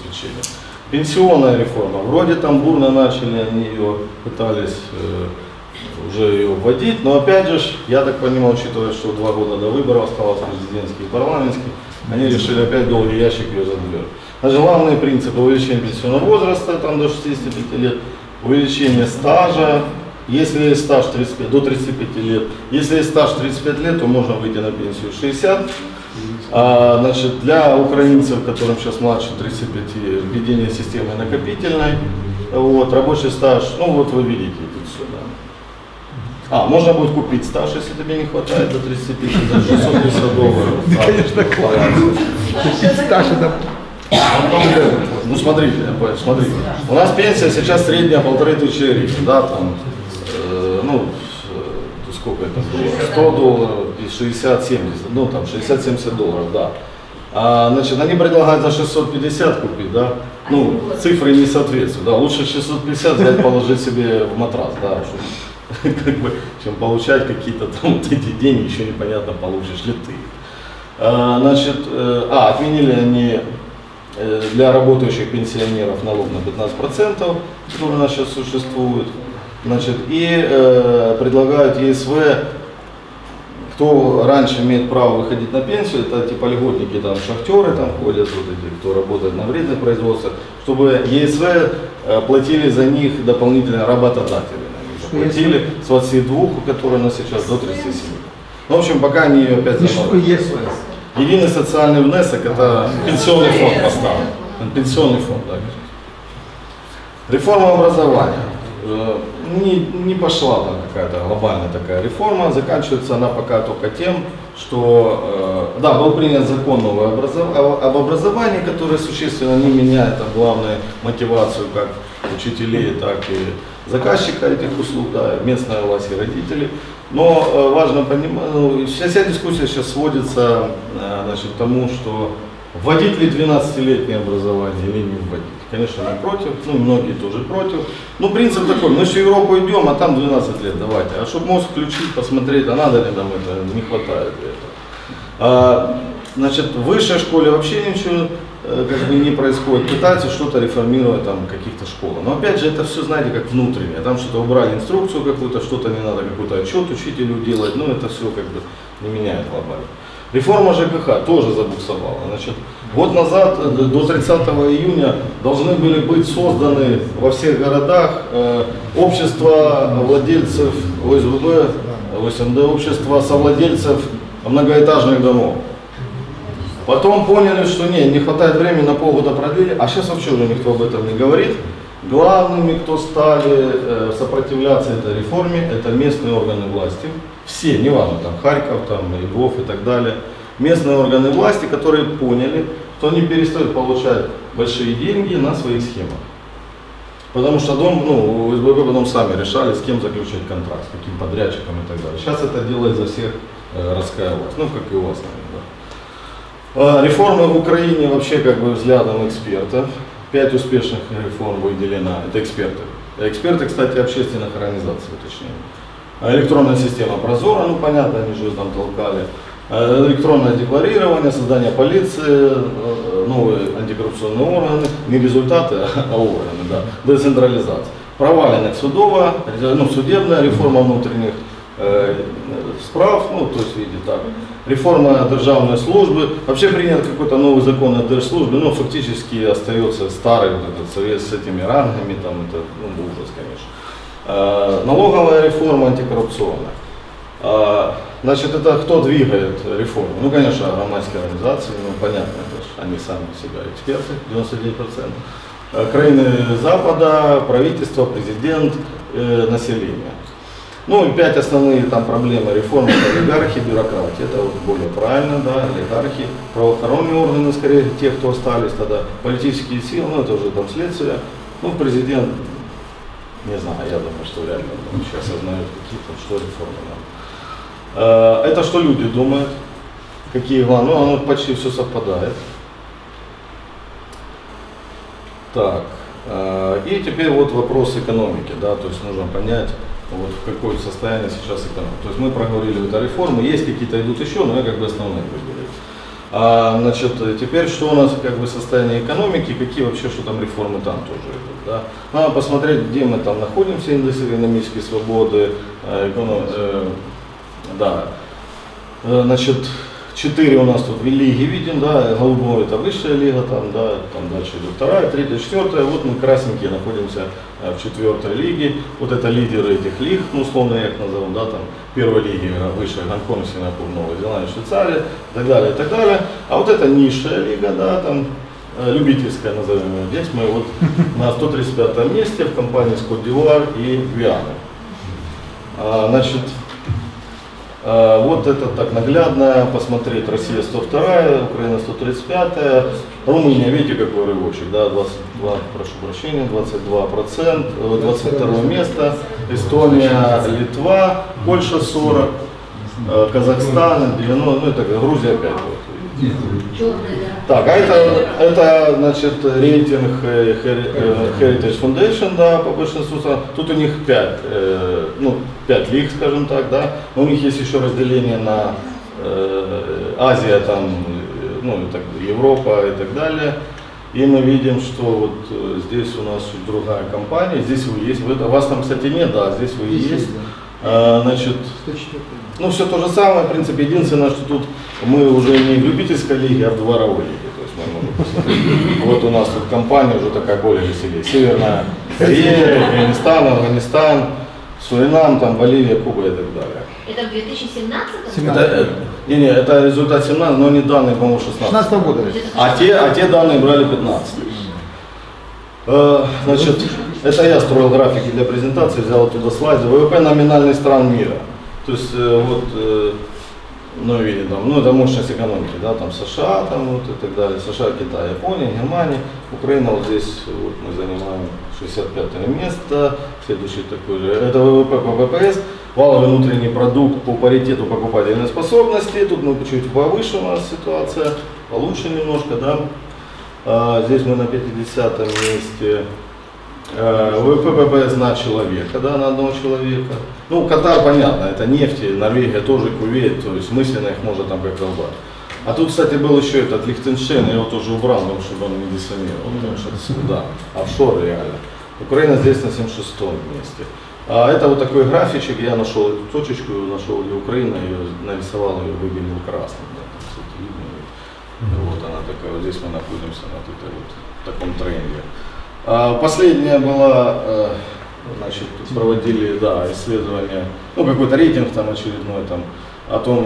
обеспечение. Пенсионная реформа. Вроде там бурно начали, они ее пытались уже ее вводить, но опять же, я так понимаю, учитывая, что 2 года до выборов осталось президентский и парламентский, они решили опять долгий ящик ее задвинуть. Значит, главные принципы: увеличение пенсионного возраста там, до 65 лет, увеличение стажа, если есть стаж 35, до 35 лет, если есть стаж 35 лет, то можно выйти на пенсию 60. Значит, для украинцев, которым сейчас младше 35, введение системы накопительной, вот, рабочий стаж, ну вот вы видите тут все, да. Можно будет купить стаж, если тебе не хватает до 35, за $650. Конечно, классно. Стаж это... Ну смотрите, у нас пенсия сейчас средняя 1500 гривен, да, там, ну, сколько это было, $100 и 60-70, ну там $60-70, да. Значит, они предлагают за 650 купить, да, ну, цифры не соответствуют, да, лучше 650 взять, положить себе в матрас, да, чтобы, как бы, чем получать какие-то там вот эти деньги, еще непонятно, получишь ли ты. Значит, отменили они для работающих пенсионеров налог на 15%, который у нас сейчас существует. Значит, и предлагают ЕСВ, кто раньше имеет право выходить на пенсию, это типа льготники, там шахтеры там ходят, вот эти, кто работает на вредных производствах, чтобы ЕСВ платили за них дополнительно работодатели. Платили с 22, которые у нас сейчас, до 37. Ну, в общем, пока они ее опять заморозили. Единый социальный внесок — это пенсионный фонд поставлен. Пенсионный фонд, да. Реформа образования. Не пошла там какая-то глобальная такая реформа, заканчивается она пока только тем, что да, был принят закон новый об образовании, который существенно не меняет главную мотивацию как учителей, так и заказчика этих услуг, да, местная власть и родители. Но важно понимать, вся дискуссия сейчас сводится, значит, к тому, что вводить ли 12-летнее образование или не вводить. Конечно, мы против, ну многие тоже против. Ну принцип такой: мы в Европу идем, а там 12 лет давайте. А чтобы мозг включить, посмотреть, а надо ли нам это, не хватает ли это. Значит, в высшей школе вообще ничего как бы не происходит. Пытаются что-то реформировать там каких-то школ. Но опять же, это все, знаете, как внутреннее. Там что-то убрали, инструкцию какую-то, что-то не надо, какой-то отчет учителю делать. Ну это все как бы не меняет глобально. Реформа ЖКХ тоже забуксовала. Значит, год назад, до 30 июня, должны были быть созданы во всех городах общества владельцев ОСББ, ОСМД, общества совладельцев многоэтажных домов. Потом поняли, что не хватает времени, на полгода продлили, а сейчас вообще уже никто об этом не говорит. Главными, кто стали сопротивляться этой реформе, это местные органы власти. Все, неважно, там Харьков, там Львов и так далее. Местные органы власти, которые поняли, что они перестают получать большие деньги на своих схемах. Потому что ОСББ потом сами решали, с кем заключить контракт, с каким подрядчиком и так далее. Сейчас это делает за всех городская власть, ну как и у вас, наверное. Реформы в Украине вообще как бы взглядом экспертов. 5 успешных реформ выделено, это эксперты. Эксперты, кстати, общественных организаций, точнее. Электронная система Прозора, ну понятно, они же там толкали. Электронное декларирование, создание полиции, новые антикоррупционные органы, не результаты, а органы, да. Децентрализация. Провалена судовая, судебная реформа внутренних справ, ну то есть видите так. Реформа державной службы. Вообще принят какой-то новый закон о держслужбе, но фактически остается старый вот этот совет с этими рангами, там это ужас, конечно. Налоговая реформа антикоррупционная. Значит, это кто двигает реформу? Ну, конечно, громадские организации, ну, понятно, это же они сами себя эксперты, 99%. Краины Запада, правительство, президент, население. Ну, и 5 основные там проблемы реформы: олигархи, бюрократия, это вот более правильно, да, олигархи, правоохранные органы, скорее, те, кто остались тогда, политические силы, ну, это уже там следствие, ну, президент, не знаю, я думаю, что вряд ли он сейчас осознает какие-то, что реформы надо. Это что люди думают, какие главные, ну, оно почти все совпадает. Так, и теперь вот вопрос экономики, да, то есть нужно понять, вот в какое состояние сейчас экономика. То есть мы проговорили эту реформу, есть какие-то идут еще, но я как бы основные выделил. Значит, теперь что у нас как бы состояние экономики, какие вообще, что там реформы там тоже идут. Да? Надо посмотреть, где мы там находимся, индекс экономической свободы, да. Значит, 4 у нас тут лиги видим, да, голубой это высшая лига, там, да, там дальше идет 2, 3, 4, вот мы красненькие находимся в 4 лиге, вот это лидеры этих лиг, ну условно я их назову, да, там, первой лиги, высшая, Гонконг, Сингапур, Новая Зеландия, Швейцария, и так далее, и так далее, а вот это низшая лига, да, там, любительская, назовем ее, здесь мы вот на 135 месте в компании с Côte d'Ivoire и Гвианы. Значит, вот это так наглядно посмотреть, Россия 102, Украина 135, Румыния, видите какой рывочек, да, 22, прошу прощения, 22%, 22 место, Эстония, Литва, Польша 40, Казахстан 90, ну это Грузия 5. Вот. Так, а это значит рейтинг Heritage Foundation, да, по большинству стран. Тут у них 5 лиг, скажем так, да. Но у них есть еще разделение на Азия, там, ну, так, Европа и так далее. И мы видим, что вот здесь у нас другая компания, здесь вы есть, вас там, кстати, нет, да, здесь вы есть. Значит, ну все то же самое, в принципе, единственное, что тут мы уже не в любительской лиге, а в дворовой лиге. То есть мы можем посмотреть. Вот у нас тут компания уже такая более веселее. Северная Корея, Афганистан, Афганистан, Суринам, там, Боливия, Куба и так далее. Это в 2017? Это результат 17, но не данные, по-моему, 16 года. А те данные брали 15. Значит, это я строил графики для презентации, взял оттуда слайды. ВВП номинальных стран мира. То есть вот, ну видите, там, ну это мощность экономики, да, там США, там вот и так далее, США, Китай, Япония, Германия, Украина, вот здесь вот мы занимаем 65 место, следующий такой же, это ВВП по ВПС, валовый внутренний продукт по паритету покупательной способности, тут мы чуть повыше у нас ситуация, получше немножко, да. Здесь мы на 50-м месте. ВВП ППС на человека, да, на одного человека. Ну, Катар, понятно, это нефть, Норвегия тоже, Кувейт, то есть мысленно их можно там как долбать. А тут, кстати, был еще этот Лихтенштейн, я его тоже убрал, потому что он не диссонировал, потому что да, офшор реально. Украина здесь на 76-м месте. А это вот такой графичек, я нашел эту точечку, нашел где Украина, ее нарисовал, ее выделил красным. Да, там, кстати, видно. Вот она такая, вот здесь мы находимся на таком тренде. Последняя была, значит, проводили, да, исследование, ну какой-то рейтинг там очередной там о том,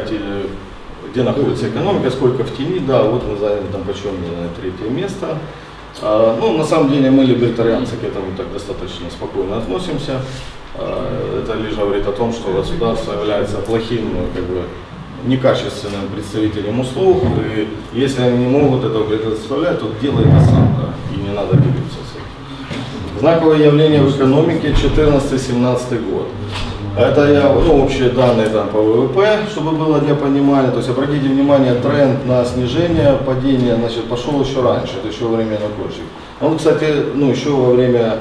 где находится экономика, сколько в тени, да, вот мы заняли там почему на 3-е место. Ну, на самом деле мы, либертарианцы, к этому так достаточно спокойно относимся. Это лишь говорит о том, что государство является плохим, как бы, некачественным представителем услуг, и если они не могут этого предоставлять, то делай это сам, да, и не надо делиться с этим. Знаковое явление в экономике 14-17 год. Это общие данные там по ВВП, чтобы было для понимания. То есть обратите внимание, тренд на снижение, падение, значит, пошел еще раньше, это еще во время Януковича. Он, кстати, еще во время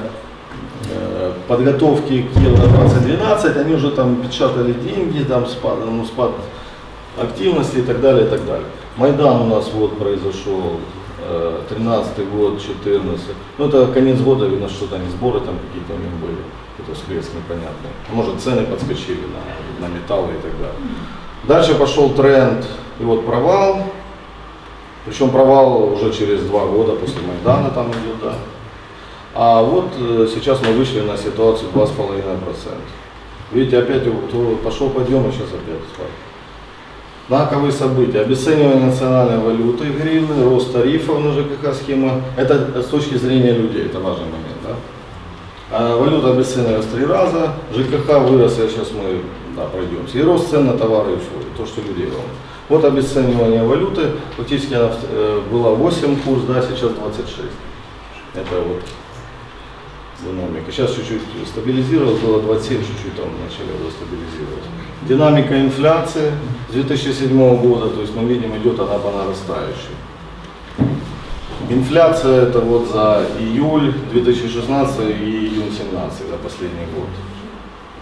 подготовки к Евро-2012, они уже там печатали деньги, там спад активности и так далее, и так далее. Майдан у нас вот произошел, 13-й год, 14 ну это конец года, видно, что-то они сборы там какие-то у них были, какой-то всплеск непонятный. Может цены подскочили на металлы и так далее. Дальше пошел тренд, и вот провал, причем провал уже через 2 года после Майдана там идет, да. А вот сейчас мы вышли на ситуацию 2,5%. Видите, опять пошел подъем, и сейчас опять спад. Знаковые события. Обесценивание национальной валюты гривны, рост тарифов на ЖКХ схема. Это с точки зрения людей, это важный момент. Да? А валюта обесценилась 3 раза, ЖКХ вырос, сейчас мы пройдемся. И рост цен на товары и услуги, то, что людей волнует. Вот обесценивание валюты, фактически она была 8 курс, да, сейчас 26. Это вот динамика. Сейчас чуть-чуть стабилизировалось, было 27, чуть-чуть там начали стабилизировать. Динамика инфляции с 2007 года, то есть мы видим, идет она по нарастающей. Инфляция это вот за июль 2016 и июнь 2017, за последний год.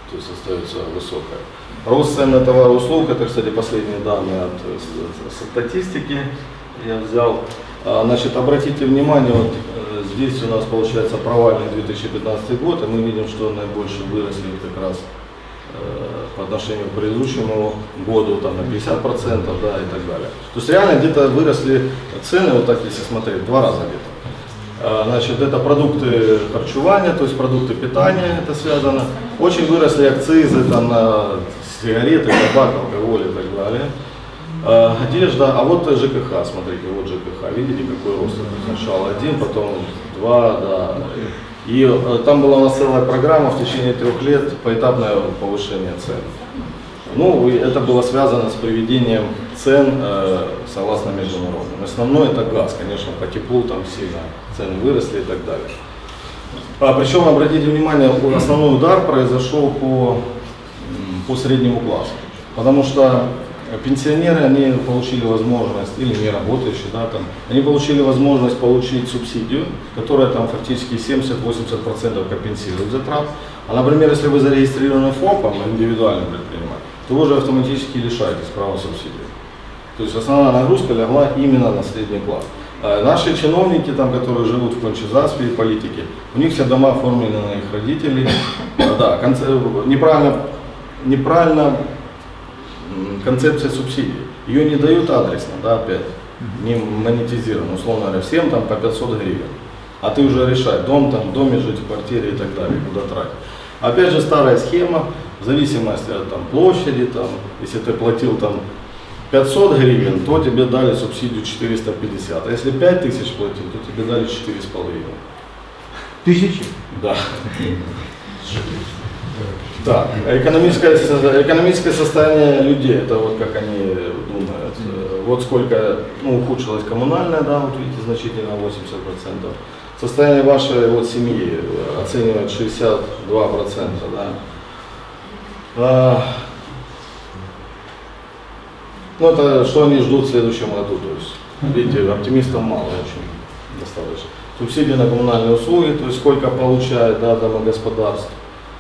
то есть остается высокая. Рост цен на товары и услуг, это, кстати, последние данные от статистики я взял. Значит, обратите внимание, вот здесь у нас получается провальный 2015 год, и мы видим, что наибольше выросли как раз по отношению к предыдущему году там, на 50%, да, и так далее. То есть реально где-то выросли цены, вот так если смотреть, 2 раза где-то. Значит, это продукты харчевания, то есть продукты питания, это связано. Очень выросли акцизы там, на сигареты, табак, алкоголь и так далее. Одежда, а вот ЖКХ, смотрите, вот ЖКХ, видите, какой рост? Сначала 1, потом 2, да. И там была у нас целая программа в течение 3 лет поэтапное повышение цен. Ну, это было связано с приведением цен согласно международным. Основное это газ, конечно, по теплу там сильно цены выросли и так далее. Причем, обратите внимание, основной удар произошел по среднему классу, потому что пенсионеры, они получили возможность, или не работающие, да, там, они получили возможность получить субсидию, которая там фактически 70-80% компенсирует затрат. А, например, если вы зарегистрированы ФОПом, индивидуальным предпринимателем, то вы уже автоматически лишаетесь права субсидии. То есть основная нагрузка легла именно на средний класс. Наши чиновники, там, которые живут в Кончезаспе и политики, у них все дома оформлены на их родителей. Да, неправильно концепция субсидий. Ее не дают адресно, да, опять, не монетизировано, условно говоря, всем там по 500 гривен. А ты уже решай, дом там, в доме жить, в квартире и так далее, куда тратить. Опять же старая схема, в зависимости от там, площади, там, если ты платил там 500 гривен, то тебе дали субсидию 450, а если 5000 платил, то тебе дали 4,5. Тысячи? Да. Так, экономическое состояние людей, это вот как они думают, вот сколько ухудшилась коммунальная, да, вот видите, значительно 80%. Состояние вашей вот семьи оценивает 62%, да. Ну это что они ждут в следующем году, то есть, видите, оптимистов мало очень достаточно. Субсидии на коммунальные услуги, то есть сколько получает, да, домогосподарств.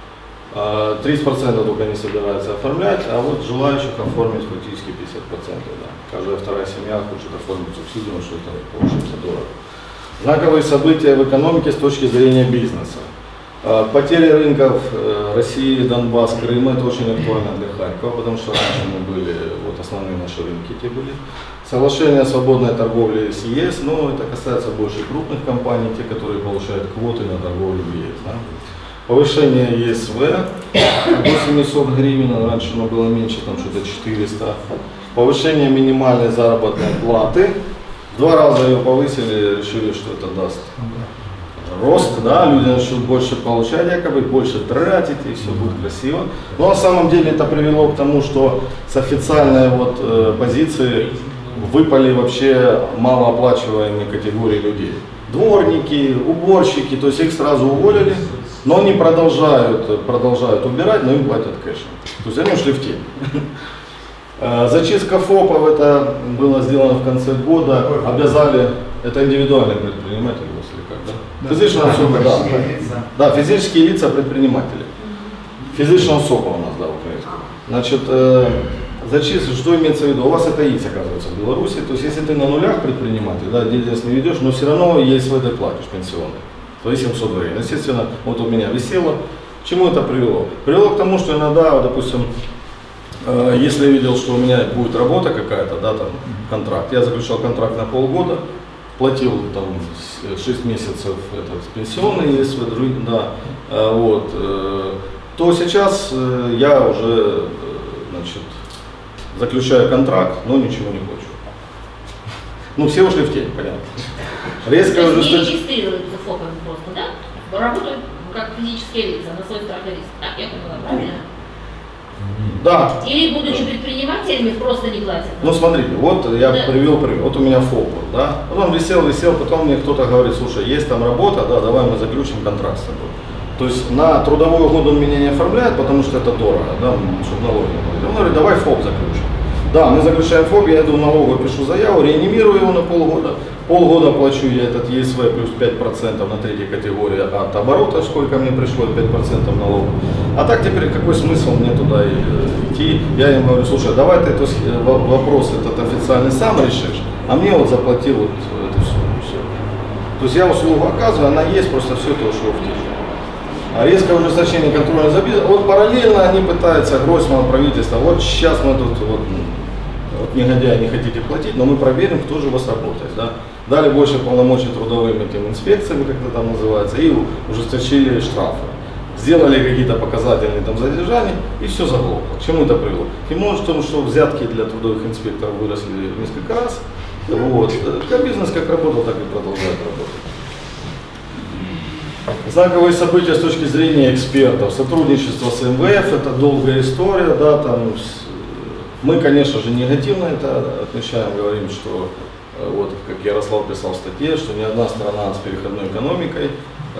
30% только не собирается оформлять, а вот желающих оформить практически 50%. Да. Каждая вторая семья хочет оформить субсидию, потому что это получится дорого. Знаковые события в экономике с точки зрения бизнеса. Потери рынков России, Донбасс, Крым, это очень актуально для Харькова, потому что раньше мы были, вот основные наши рынки те были. Соглашение о свободной торговле с ЕС, но это касается больше крупных компаний, те, которые получают квоты на торговлю в ЕС. Да. Повышение ЕСВ до 700 гривен, раньше оно было меньше, там что-то 400. Повышение минимальной заработной платы. 2 раза ее повысили, решили, что это даст рост, да, люди начнут больше получать, якобы больше тратить, и все будет красиво. Но на самом деле это привело к тому, что с официальной вот позиции выпали вообще малооплачиваемые категории людей. Дворники, уборщики, то есть их сразу уволили, но они продолжают убирать, но им платят кэшем. То есть они ушли в тень. Зачистка ФОПов, это было сделано в конце года, обязали, это индивидуальный предприниматель, если как, да? Физическая особа, да, физические лица предприниматели. Физическая особа у нас, да, украинская. Значит, зачистка, что имеется в виду? У вас это есть, оказывается, в Беларуси, то есть если ты на нулях предприниматель, да, деятельность не ведешь, но все равно есть в этой платишь пенсионной, твои 700 гривен. Естественно, вот у меня висело. К чему это привело? Привело к тому, что иногда, допустим, если я видел, что у меня будет работа какая-то, да, там, контракт, я заключал контракт на полгода, платил там 6 месяцев этот пенсионный, если да, вот, то сейчас я уже, значит, заключаю контракт, но ничего не хочу. Ну, все ушли в тень, понятно. Резко уже не регистрируются ФОПами просто, да? Работают как физические лица на свой страх и риск. Так, я поняла, правильно? Да. Или, будучи предпринимателями, просто не платят? Ну, смотрите, вот я привел пример, вот у меня ФОП, да, он висел, потом мне кто-то говорит, слушай, есть там работа, да, давай мы заключим контракт с тобой. То есть на трудовой год он меня не оформляет, потому что это дорого, да, чтобы налоги не было. Он говорит, давай ФОП заключим. Да, мы заключаем ФОП, я иду в налоговую, пишу заяву, реанимирую его на полгода плачу я этот ЕСВ плюс 5% на третьей категории от оборота, сколько мне пришло, 5% налога. А так теперь какой смысл мне туда идти? Я им говорю, слушай, давай ты вопрос этот официальный сам решишь, а мне вот заплати вот это все. То есть я услугу оказываю, она есть, просто все это ушло в течение. А резкое ужесточение контроля за бизнесом, вот параллельно они пытаются, Гройсман, правительство, вот сейчас мы тут вот негодяи не хотите платить, но мы проверим, кто же у вас работает. Да? Дали больше полномочий трудовым этим инспекциям, как это там называется, и ужесточили штрафы. Сделали какие-то показательные там задержания, и все заглохло. К чему это привело? К тому, что взятки для трудовых инспекторов выросли в несколько раз. Вот. Бизнес как работал, так и продолжает работать. Знаковые события с точки зрения экспертов. Сотрудничество с МВФ, это долгая история. Да, там, мы, конечно же, негативно это отмечаем, говорим, что, вот, как Ярослав писал в статье, что ни одна страна с переходной экономикой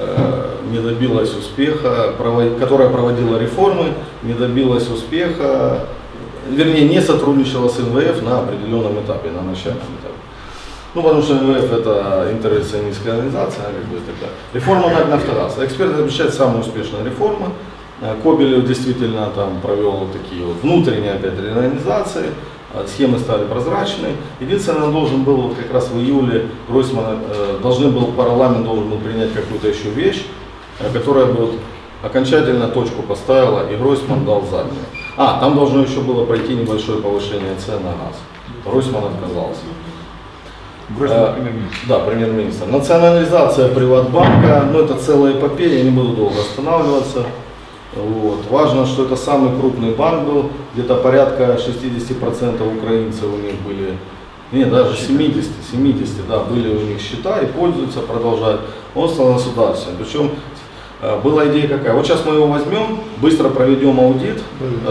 не добилась успеха, которая проводила реформы, не добилась успеха, вернее, не сотрудничала с МВФ на определенном этапе, на начальном этапе. Ну, потому что МВФ это интервенционистская организация, как бы такая. Реформа НАК «Нафтогаз». Эксперты обещают самая успешная реформа. Кобелев действительно там провел такие вот внутренние опять реорганизации, схемы стали прозрачны. Единственное, он должен был вот как раз в июле Гройсман парламент должен был принять какую-то еще вещь, которая бы вот окончательно точку поставила, и Гройсман дал заднюю. Там должно еще было пройти небольшое повышение цен на газ. Гройсман отказался. Премьер-министр. Да, премьер-министр. Национализация Приватбанка, это целая эпопея, я не буду долго останавливаться. Вот. Важно, что это самый крупный банк был, где-то порядка 60% украинцев у них были, даже 70, да, были у них счета и пользуются, продолжают. Он стал государственным. Причем была идея какая, вот сейчас мы его возьмем, быстро проведем аудит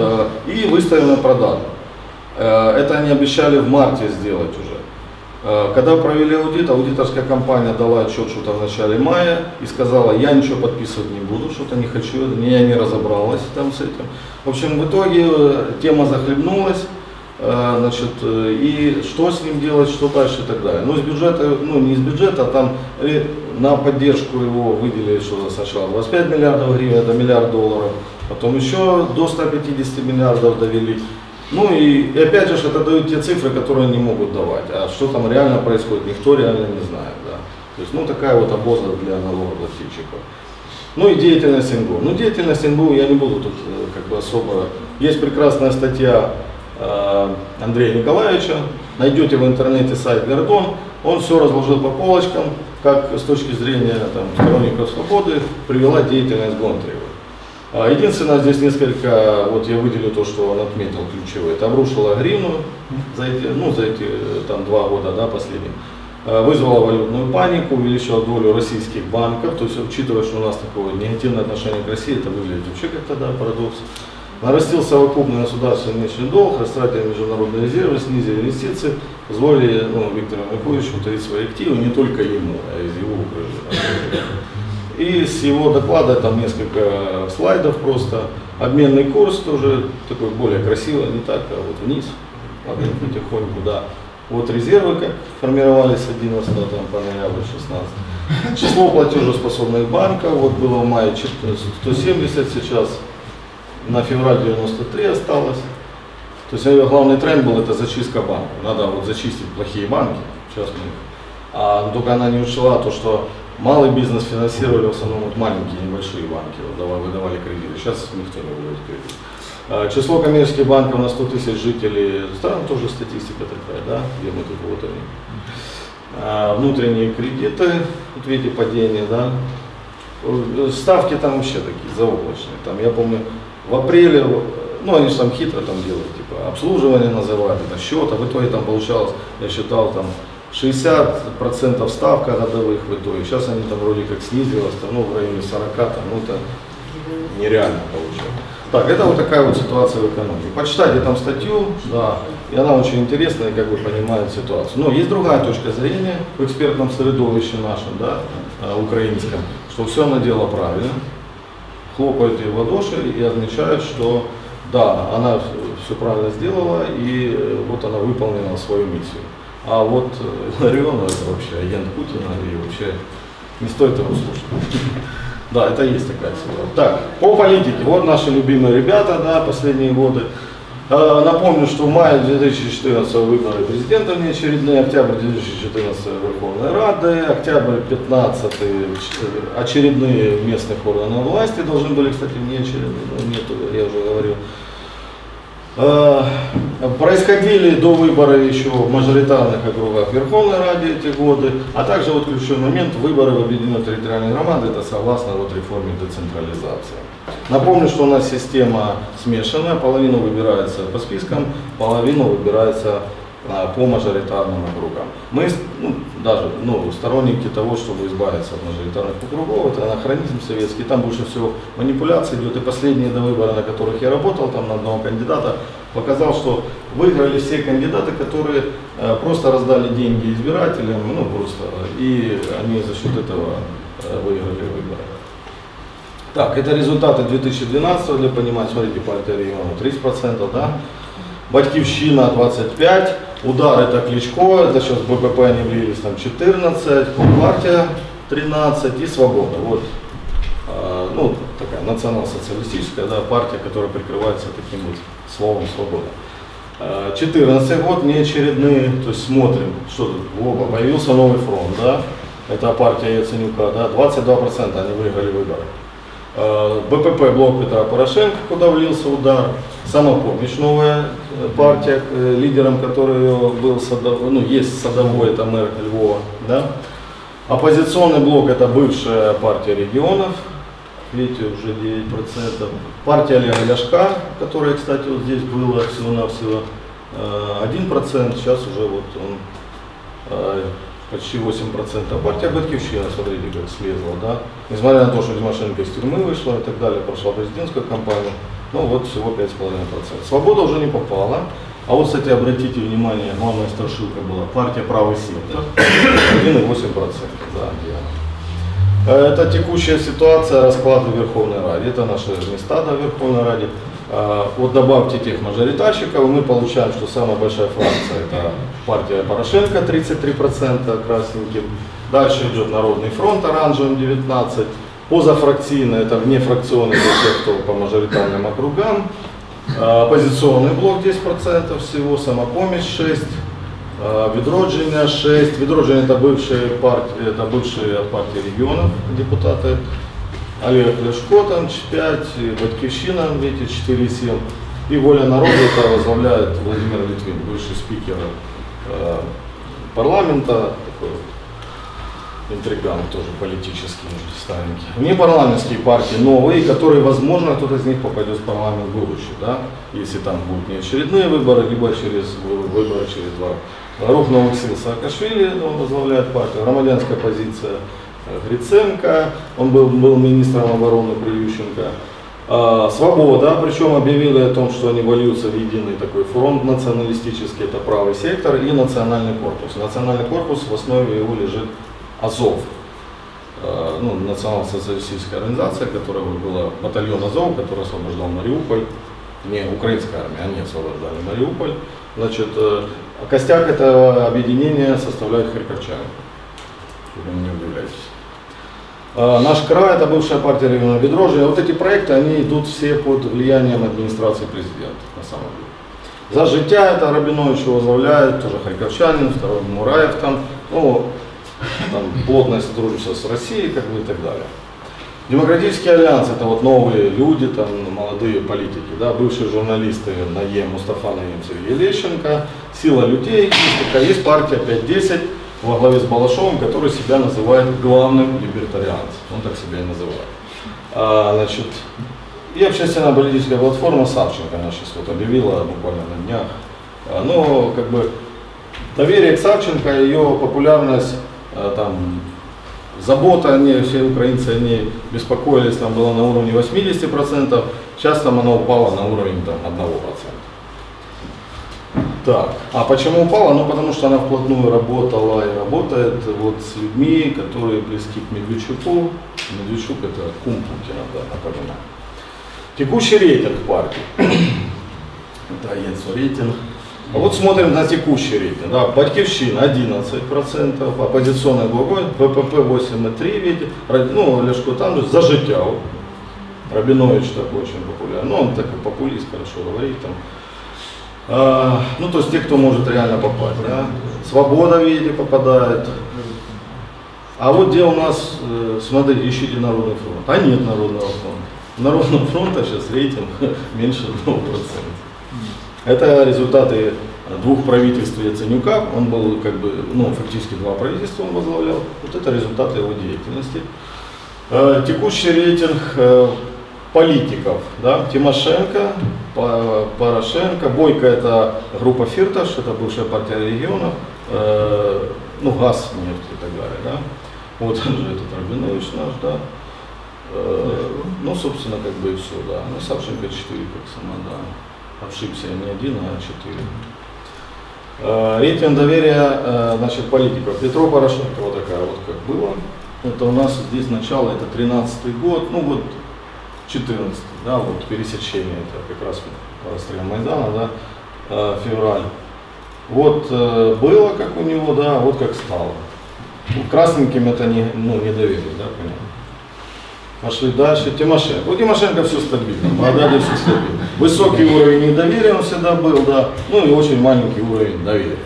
и выставим на продажу. Это они обещали в марте сделать уже. Когда провели аудит, аудиторская компания дала отчет что-то в начале мая и сказала, я ничего подписывать не буду, что-то не хочу, я не разобралась там с этим. В общем, в итоге тема захлебнулась, значит, и что с ним делать, что дальше и так далее. Ну, из бюджета, не из бюджета, а там на поддержку его выделили что-то сначала 25 миллиардов гривен, это $1 миллиард, потом еще до 150 миллиардов довели. Ну и опять же, это дают те цифры, которые не могут давать. А что там реально происходит, никто реально не знает. Да? То есть, такая вот обоза для налогоплательщиков. Ну и деятельность НГУ. Деятельность НГУ я не буду тут как бы особо. Есть прекрасная статья Андрея Николаевича. Найдете в интернете сайт Гордон. Он все разложил по полочкам, как с точки зрения сторонников свободы привела деятельность Гонтарева. Единственное, здесь несколько, вот я выделю то, что он отметил ключевое. Это обрушила гривну за эти 2 года, да, последние. Вызвала валютную панику, увеличила долю российских банков. То есть, учитывая, что у нас такое негативное отношение к России, это выглядит вообще как-то, да, парадокс. Нарастил совокупный государственный внешний долг, растратили международные резервы, снизили инвестиции, позволили Виктору Януковичу утаить свои активы, не только ему, а из его окружения. И с его доклада там несколько слайдов просто. Обменный курс тоже такой более красиво, не так, а вот вниз, потихоньку, да. Вот резервы как формировались с 11 по ноябрь 16. Число платежеспособных банков, вот было в мае 170 сейчас, на февраль 93 осталось. То есть главный тренд был это зачистка банков. Надо вот зачистить плохие банки. Сейчас мы. Только она не учла то, что малый бизнес финансировали в основном маленькие, небольшие банки, выдавали кредиты. Сейчас никто не выдает кредит. Число коммерческих банков на 100 тысяч жителей, там тоже статистика такая, да, где мы тут вот они. Внутренние кредиты, вот видите, падение, да. Ставки там вообще такие заоблачные. Там, я помню, в апреле, они же там хитро там делают, типа обслуживание называют, это счет, а в итоге там получалось, я считал, там 60% ставка годовых в итоге. Сейчас они там вроде как снизилась, в районе 40, это нереально получается. Так, это вот такая вот ситуация в экономике. Почитайте там статью, да, и она очень интересная, как бы понимает ситуацию. Но есть другая точка зрения в экспертном средовище нашем, да, украинском, что все она делала правильно, хлопают ей в ладоши и отмечают, что Да, она все правильно сделала, и вот она выполнила свою миссию. А вот Ларионов это вообще агент Путина, и вообще не стоит его слушать. Да, это есть такая ситуация. Так, по политике, вот наши любимые ребята, да, последние годы. Напомню, что в мае 2014 выборы президента внеочередные, октябрь 2014 Верховной Рады, октябрь 2015 очередные в местных органах власти должны были, кстати, внеочередные, но нету, я уже говорил. Происходили до выбора еще в мажоритарных округах Верховной Ради эти годы, а также вот ключевой момент выборы в объединенной территориальной громады, это согласно вот реформе децентрализации. Напомню, что у нас система смешанная, половина выбирается по спискам, половина выбирается по мажоритарным округам. Мы даже сторонники того, чтобы избавиться от мажоритарных округов, это анахронизм советский, там больше всего манипуляций идет, и последние до выбора, на которых я работал, там на одного кандидата, показал, что выиграли все кандидаты, которые просто раздали деньги избирателям, и они за счет этого выиграли выборы. Так, это результаты 2012, для понимания, смотрите, партия региона 30%, да? Батькивщина 25%, удар это Кличко, это сейчас БПП они влились там 14%, партия 13% и Свобода. Вот, такая национал-социалистическая, да, партия, которая прикрывается таким вот словом «Свобода». 14 год, неочередные, то есть смотрим, что тут, появился новый фронт, да, это партия Яценюка, да, 22% они выиграли выборы. БПП, блок Петра Порошенко, куда влился удар, Самопомощь, новая партия, лидером которой был есть Садовой, это мэр Львова, да. Оппозиционный блок, это бывшая партия регионов, видите, уже 9%. Партия Олега Ляшка, которая, кстати, вот здесь была всего-навсего 1%, сейчас уже вот он почти 8%. Партия Батькивщина, смотрите, как слезла, да. Несмотря на то, что Тимошенко из тюрьмы вышла и так далее, прошла президентскую кампанию, вот всего 5,5%. Свобода уже не попала. А вот, кстати, обратите внимание, главная страшилка была партия «Правый сектор», 1,8%. Да, это текущая ситуация, расклады в Верховной Раде, это наши места в Верховной Раде. Вот добавьте тех мажоритарщиков, и мы получаем, что самая большая фракция это партия Порошенко 33% красненьким. Дальше идет Народный фронт оранжевым 19%. Позафракционный, это внефракционный для тех, кто по мажоритарным округам. Оппозиционный блок 10% всего, Самопомощь 6%. Відродження 6%. Відродження это бывшие от партии регионов депутаты. Олег Ляшко там 5%, Батькивщина, видите, 4,7%. И Воля народа это возглавляет Владимир Литвин, бывший спикер парламента, такой интригант тоже политический, старенький. Внепарламентские партии новые, которые, возможно, кто-то из них попадет в парламент будущий, да? Если там будут не очередные выборы, либо через выборы через 2. Рух новых сил Саакашвили, он возглавляет партию, громадянская позиция Гриценко, он был министром обороны при Ющенко. Свобода, причем объявили о том, что они вольются в единый такой фронт националистический, это правый сектор и национальный корпус. Национальный корпус, в основе его лежит Азов, национал-социалистическая организация, которая была батальон Азов, который освобождал Мариуполь, не украинская армия, они освобождали Мариуполь. Значит, костяк этого объединения составляет харьковчане, вы не удивляйтесь. Наш край, это бывшая партия региона Відродження. Вот эти проекты, они идут все под влиянием администрации президента, на самом деле. За життя это Рабинович возглавляет, тоже харьковчанин, второй Мураев там, там плотное сотрудничество с Россией, как бы, и так далее. Демократический альянс, это вот новые люди, там, молодые политики, да, бывшие журналисты Наем, Мустафа Наем, Сергей Лещенко, Сила людей, есть партия 5-10 во главе с Балашовым, который себя называет главным либертарианцем, он так себя и называет. И общественная политическая платформа Савченко, она сейчас вот объявила буквально на днях, но как бы доверие к Савченко, ее популярность, там, забота о ней, все украинцы о ней беспокоились, там было на уровне 80%, сейчас там она упала на уровень там, 1%. Так, а почему упала? Ну потому что она вплотную работала и работает вот с людьми, которые близки к Медведчуку. Медведчук это кум Путина, да, напоминаю. Текущий рейтинг партии. Это агентство рейтинг. А вот смотрим на текущий рейтинг. Да, Батьківщина 11%, оппозиционный блок, БПП 8,3%, видите, ну, Ляшко там же, За життя. Рабинович такой очень популярный, ну он такой популист, хорошо говорит там. Ну то есть те, кто может реально попасть, да. Свобода, видите, попадает. А вот где у нас, смотрите, ищите Народный фронт. А нет Народного фронта. Народного фронта сейчас рейтинг меньше 1%. Это результаты двух правительств Яценюка. Он был как бы, ну фактически два правительства он возглавлял. Вот это результаты его деятельности. Текущий рейтинг политиков, да, Тимошенко, Порошенко, Бойко это группа Фирташ, это бывшая партия регионов, ну газ, нефть и так далее, да. Вот он же этот Рабинович наш, да. Ну, собственно, как бы и все, да. Ну, Савченко 4, как сама, да. Ошибся не 1, а 4. Рейтинг доверия, значит, политиков. Петро Порошенко, вот такая вот как было. Это у нас здесь начало, это 13-й год, ну вот 14-й, да, вот пересечение, это как раз расстрел Майдана, да, февраль. Вот было как у него, да, вот как стало. Красненьким это не доверие, да, понятно. Пошли дальше. Тимошенко. У Тимошенко все стабильно, Бородаде все стабильно. Высокий уровень недоверия он всегда был, да, ну и очень маленький уровень доверия.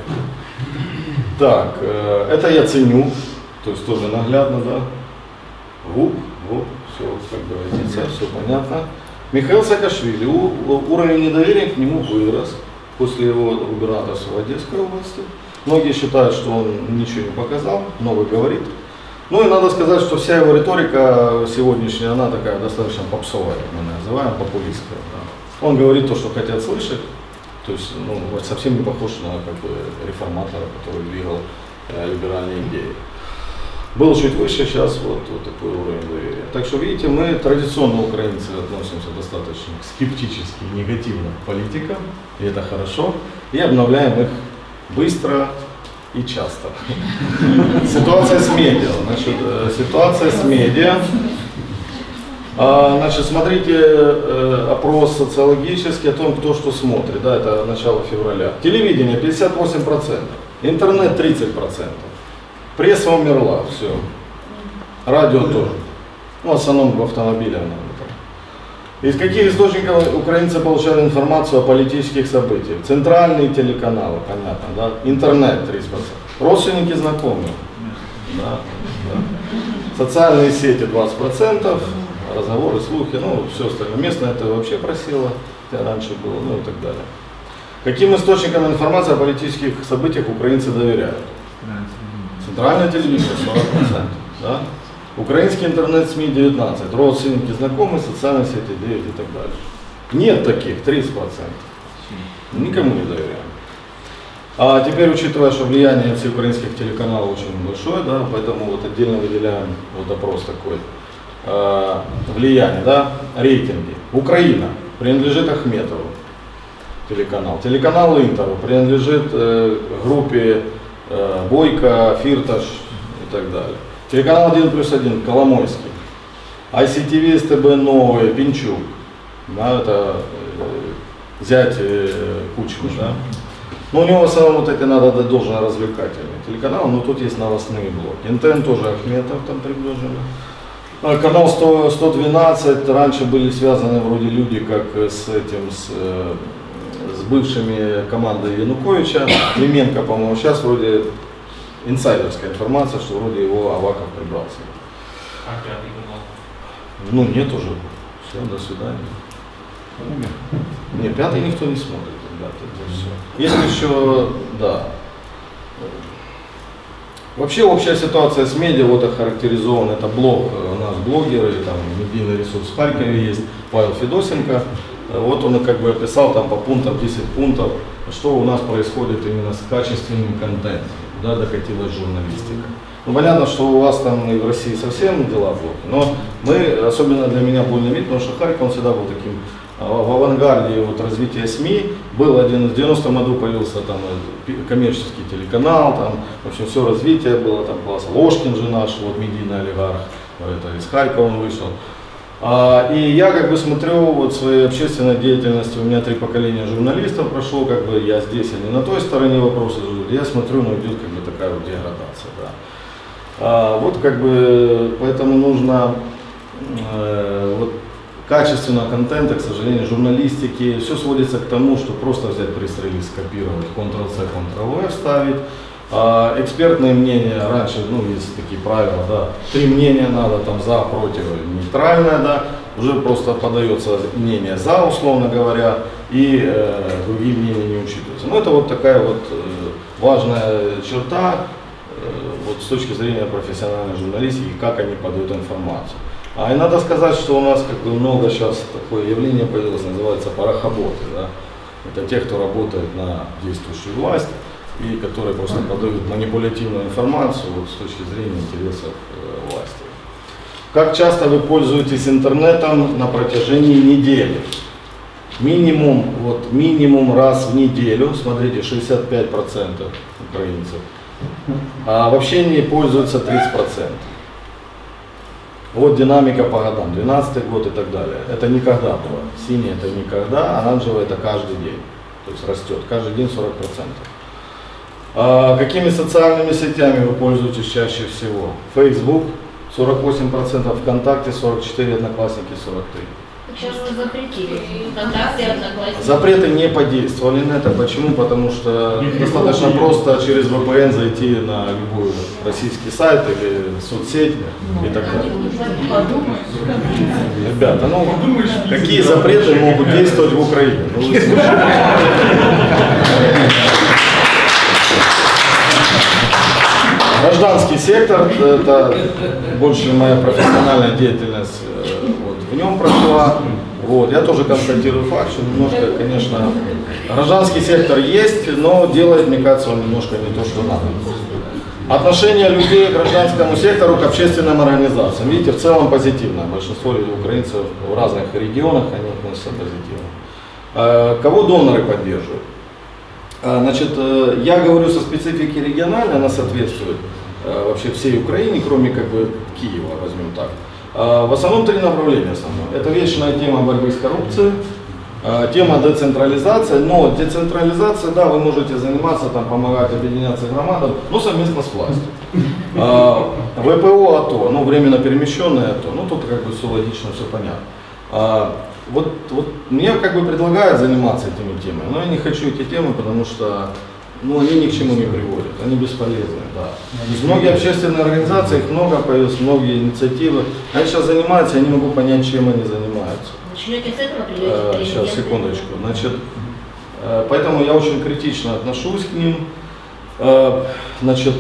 Так, это Яценюк, то есть тоже наглядно, да. ГУП, все как говорится, все понятно. Михаил Саакашвили, уровень недоверия к нему вырос после его губернаторства в Одесской области. Многие считают, что он ничего не показал, много говорит. Ну и надо сказать, что вся его риторика сегодняшняя, она такая достаточно попсовая, мы называем популистская. Да. Он говорит то, что хотят слышать, то есть ну, совсем не похож на как бы, реформатора, который двигал либеральные идеи. Был чуть выше, сейчас вот такой уровень доверия. Так что, видите, мы традиционно, украинцы, относимся достаточно скептически и негативно к политикам, и это хорошо, и обновляем их быстро и часто. Ситуация с медиа. Значит, ситуация с медиа. Значит, смотрите опрос социологический о том, кто что смотрит. Да, это начало февраля. Телевидение 58%, интернет 30%. Пресса умерла, все. Радио тоже. Ну, в основном в автомобилях. Из каких источников украинцы получали информацию о политических событиях? Центральные телеканалы, понятно, да? Интернет 30%. Родственники, знакомые. Да, да. Социальные сети 20%, разговоры, слухи, ну, все остальное. Местное это вообще просило, хотя раньше было, ну и так далее. Каким источникам информации о политических событиях украинцы доверяют? Центральное телевидение 40%, да? Украинский интернет-СМИ 19%, родственники, знакомые, социальные сети 9% и так далее. Нет таких, 30%. Никому не доверяем. А теперь, учитывая, что влияние всех украинских телеканалов очень большое, да, поэтому вот отдельно выделяем вот опрос такой. Влияние, да, рейтинги. Украина принадлежит Ахметову, телеканал. Телеканал Интеру принадлежит группе Бойко, Фирташ и так далее. Телеканал 1+1, Коломойский. ICTV, СТБ Новое, Пинчук. Да, это зять Кучмы. Да. Но у него в основном вот эти надо дать должное развлекательные телеканалы, но тут есть новостные блоки. НТН тоже Ахметов там предложено. Канал 112, раньше были связаны вроде люди как с бывшими командой Януковича, Клименко, по-моему, сейчас вроде инсайдерская информация, что вроде его Аваков прибрался. А пятый канал? Ну нет уже. Все, до свидания. Не, пятый никто не смотрит, ребята, это все. Есть еще, да. Вообще общая ситуация с медиа вот охарактеризована, это блог, у нас блогеры, там медийный ресурс в Харькове есть, Павел Федосенко. Вот он как бы описал там по пунктам, 10 пунктов, что у нас происходит именно с качественным контентом, куда докатилась журналистика. Ну понятно, что у вас там и в России совсем дела плохи, но мы, особенно для меня больно видно, потому что Харьков он всегда был таким в авангарде вот, развития СМИ. Был один в 90-м году появился там коммерческий телеканал, там, в общем, все развитие было, там класс Ложкин же наш, вот медийный олигарх, это из Харькова он вышел. И я как бы смотрю вот своей общественной деятельности, у меня 3 поколения журналистов прошло, как бы я здесь, а не на той стороне вопроса, я смотрю, ну идет как бы такая вот деградация, да. Вот как бы, поэтому нужно вот, качественного контента, к сожалению, журналистики, все сводится к тому, что просто взять пресс-релиз, скопировать, Ctrl-C, Ctrl-V вставить. Экспертные мнения, раньше, ну, есть такие правила, да, 3 мнения надо, там, за, против, нейтральное, да, уже просто подается мнение за, условно говоря, и другие мнения не учитываются. Ну, это вот такая вот важная черта, вот с точки зрения профессиональной журналистики, как они подают информацию. И надо сказать, что у нас как бы много сейчас такое явление появилось, называется парохоботы, да, это те, кто работает на действующую власть, и которые просто подают манипулятивную информацию вот, с точки зрения интересов власти. Как часто вы пользуетесь интернетом на протяжении недели? Минимум раз в неделю, смотрите, 65% украинцев, а вообще не пользуются 30%. Вот динамика по годам, 12 год и так далее. Это никогда было. Синий это никогда, оранжевый это каждый день. То есть растет, каждый день 40%. Какими социальными сетями вы пользуетесь чаще всего? Facebook 48%, ВКонтакте 44%, Одноклассники 43%. Сейчас уже запретили. ВКонтакте, Одноклассники. Запреты не подействовали на это. Почему? Потому что достаточно просто через VPN зайти на любой российский сайт или соцсеть и так далее. Ребята, ну какие запреты могут действовать в Украине? Ну, вы гражданский сектор, это больше моя профессиональная деятельность вот, в нем прошла. Вот, я тоже констатирую факт, что немножко, конечно, гражданский сектор есть, но делает, мне кажется, он немножко не то, что надо. Отношение людей к гражданскому сектору, к общественным организациям, видите, в целом позитивно. Большинство украинцев в разных регионах, они относятся позитивно. Кого доноры поддерживают? Значит, я говорю со специфики региональной, она соответствует вообще всей Украине, кроме как бы Киева, возьмем так. В основном 3 направления основные. Это вечная тема борьбы с коррупцией, тема децентрализации, но децентрализация, да, вы можете заниматься, там, помогать объединяться громадам, но совместно с властью. ВПО АТО, ну, временно перемещенное АТО, ну, тут как бы все логично, все понятно. Вот мне как бы предлагают заниматься этими темами, но я не хочу эти темы, потому что ну, они ни к чему не приводят, они бесполезны. Да. Многие общественные организации, их много появилось, многие инициативы. Они сейчас занимаются, я не могу понять, чем они занимаются. Начнете с этого приводить? Сейчас, секундочку. Значит, поэтому я очень критично отношусь к ним. Значит,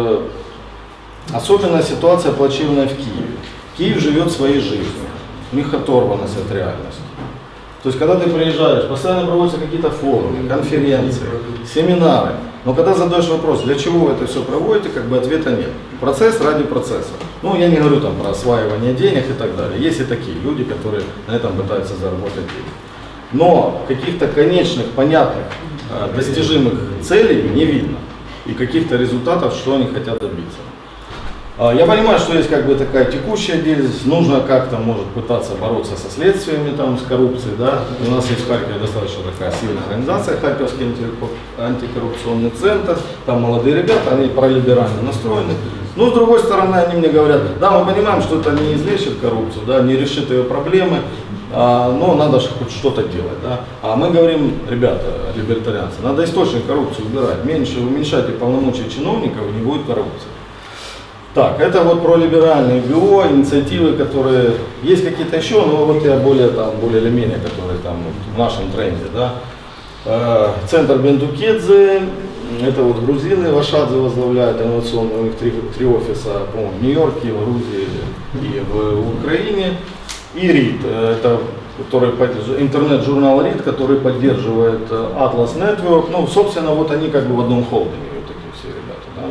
особенная ситуация плачевная в Киеве. Киев живет своей жизнью. У них оторванность от реальности. То есть, когда ты приезжаешь, постоянно проводятся какие-то форумы, конференции, семинары. Но когда задаешь вопрос, для чего вы это все проводите, как бы ответа нет. Процесс ради процесса. Ну, я не говорю там про осваивание денег и так далее. Есть и такие люди, которые на этом пытаются заработать деньги. Но каких-то конечных, понятных, достижимых целей не видно. И каких-то результатов, что они хотят добиться. Я понимаю, что есть как бы такая текущая деятельность, нужно как-то, может, пытаться бороться со следствиями, там, с коррупцией, да. У нас есть в Харькове достаточно такая сильная организация, Харьковский антикоррупционный центр, там молодые ребята, они пролиберально настроены. Но с другой стороны, они мне говорят, да, мы понимаем, что это не излечит коррупцию, да, не решит ее проблемы, но надо же хоть что-то делать, да. А мы говорим, ребята, либертарианцы, надо источник коррупции убирать, меньше уменьшайте полномочия чиновников, и не будет коррупции. Так, это вот про либеральные ГО, инициативы, которые есть какие-то еще, но вот я более или менее, которые там вот, в нашем тренде, да. Центр Бендукедзе, это вот грузины, Вашадзе возглавляет инновационные, у них три офиса, по-моему, в Нью-Йорке, в Грузии и в Украине. И РИД, это который интернет-журнал РИД, который поддерживает Atlas Network. Ну, собственно, вот они как бы в одном холдинге, вот такие все ребята, да.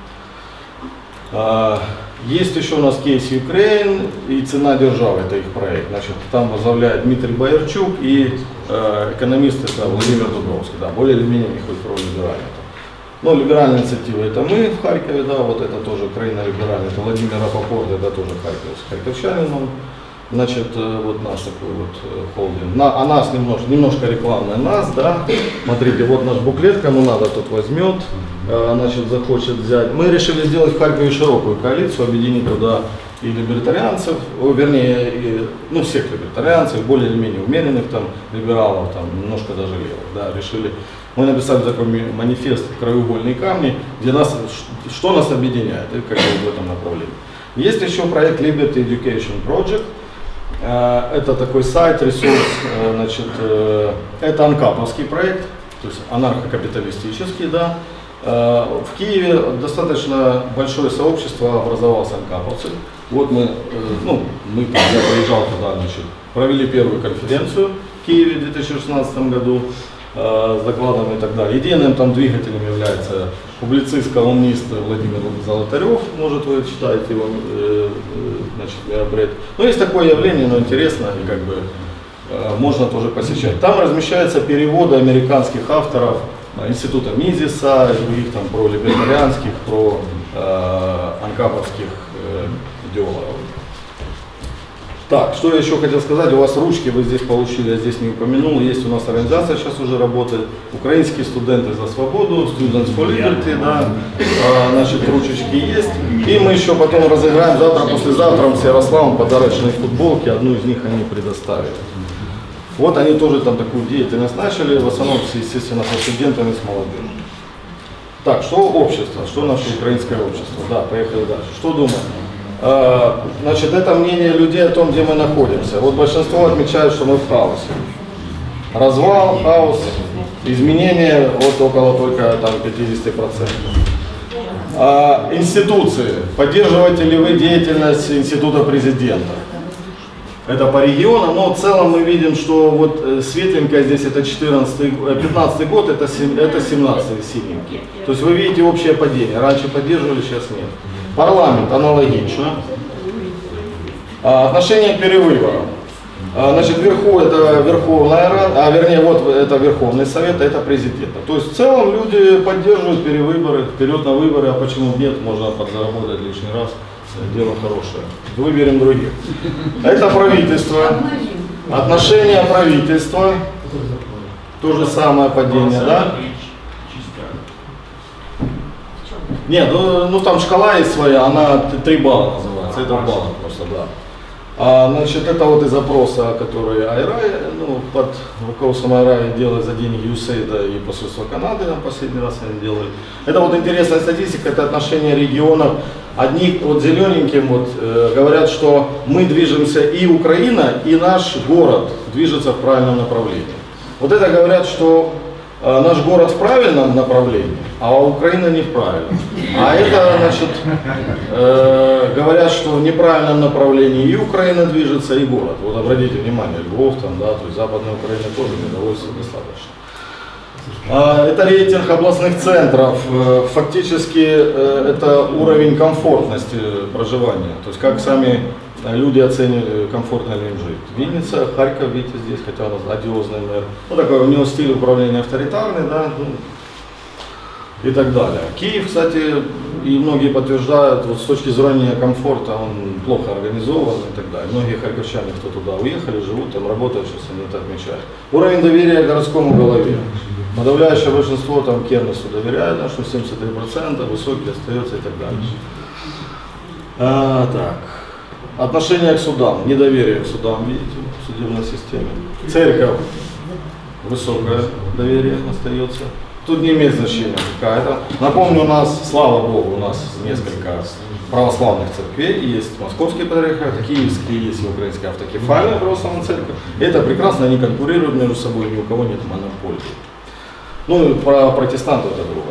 Есть еще у нас кейс Ukraine и цена державы, это их проект. Значит, там возглавляет Дмитрий Боярчук и экономист это Владимир Дубровский, да, более или менее не хоть про либеральную. Ну, либеральная инициатива это мы в Харькове, да, вот это тоже Украина либеральная, это Владимир Рапопорт, это тоже харьковчанин. Значит, вот наш такой вот холдинг. О нас немножко рекламная нас, да. Смотрите, вот наш буклет, кому надо, тот возьмет, значит, захочет взять. Мы решили сделать в Харькове широкую коалицию, объединить туда и либертарианцев, вернее, ну, всех либертарианцев, более или менее умеренных, там, либералов, там, немножко даже левых, да, решили. Мы написали такой манифест «Краеугольные камни», где что нас объединяет, и как бы в этом направлении. Есть еще проект Liberty Education Project. Это такой сайт, ресурс, значит, это анкаповский проект, то есть анархокапиталистический, да. В Киеве достаточно большое сообщество образовалось анкаповцев. Вот мы, я приезжал туда, значит, провели первую конференцию в Киеве в 2016 году с докладами и так далее. Идейным там двигателем является публицист, колумнист Владимир Золотарев, может, вы читаете его, значит, миробред. Но есть такое явление, но интересно, и как бы можно тоже посещать. Там размещаются переводы американских авторов института Мизиса, других там про либертарианских, про анкаповских идеологов. Так, что я еще хотел сказать, у вас ручки вы здесь получили, я здесь не упомянул, есть у нас организация сейчас уже работает, украинские студенты за свободу, Students for Liberty, да, значит, ручечки есть, и мы еще потом разыграем завтра, послезавтра с Ярославом подарочные футболки, одну из них они предоставили. Вот они тоже там такую деятельность начали, в основном, естественно, со студентами, с молодежью. Так, что общество, что наше украинское общество, да, поехали дальше, что думаем? Значит, это мнение людей о том, где мы находимся. Вот большинство отмечает, что мы в хаосе. Развал, хаос, изменения вот около только там 50%. Институции. Поддерживаете ли вы деятельность института президента? Это по регионам, но в целом мы видим, что вот светленькое здесь это 15 год, это 17 синенький. То есть вы видите общее падение. Раньше поддерживали, сейчас нет. Парламент аналогично. Отношение к перевыборам. Значит, вверху это Верховная Рада, вернее, вот это Верховный Совет, это президента. То есть в целом люди поддерживают перевыборы, вперед на выборы, а почему нет, можно подзаработать лишний раз, дело хорошее. Выберем других. Это правительство. Отношение правительства. То же самое падение, да? Нет, ну там шкала есть своя, она 3 балла называется, это в баллах просто, да. Значит, это вот из опроса, который Айрай, ну, под руководством Айрая делает за деньги USAID и посольства Канады, там последний раз они делали. Это вот интересная статистика, это отношение регионов. Одни вот зелененьким вот говорят, что мы движемся, и Украина, и наш город движется в правильном направлении. Вот это говорят, что наш город в правильном направлении, а Украина не в правильном. А это, значит, говорят, что в неправильном направлении и Украина движется, и город. Вот обратите внимание, Львов там, да, то есть Западная Украина тоже недовольства достаточно. Это рейтинг областных центров. Фактически это уровень комфортности проживания. То есть как сами люди оценивают, комфортно ли им жить. Винница, Харьков, видите, здесь, хотя у нас одиозный мэр. Ну, такой у него стиль управления авторитарный, да, ну, и так далее. Киев, кстати, и многие подтверждают, вот с точки зрения комфорта он плохо организован и так далее. Многие харьковчане, кто туда уехали, живут, там работают, сейчас они это отмечают. Уровень доверия к городскому голове. Подавляющее большинство там Кернесу доверяет, что 73%, высокий остается и так далее. Так. Отношение к судам, недоверие к судам, видите, в судебной системе. Церковь, высокое доверие остается. Тут не имеет значения какая-то. Напомню, у нас, слава Богу, у нас несколько православных церквей. Есть Московский патриархат, Киевский, есть и Украинская автокефальная православная церковь. Это прекрасно, они конкурируют между собой, ни у кого нет монополии. Ну и про протестантов это другой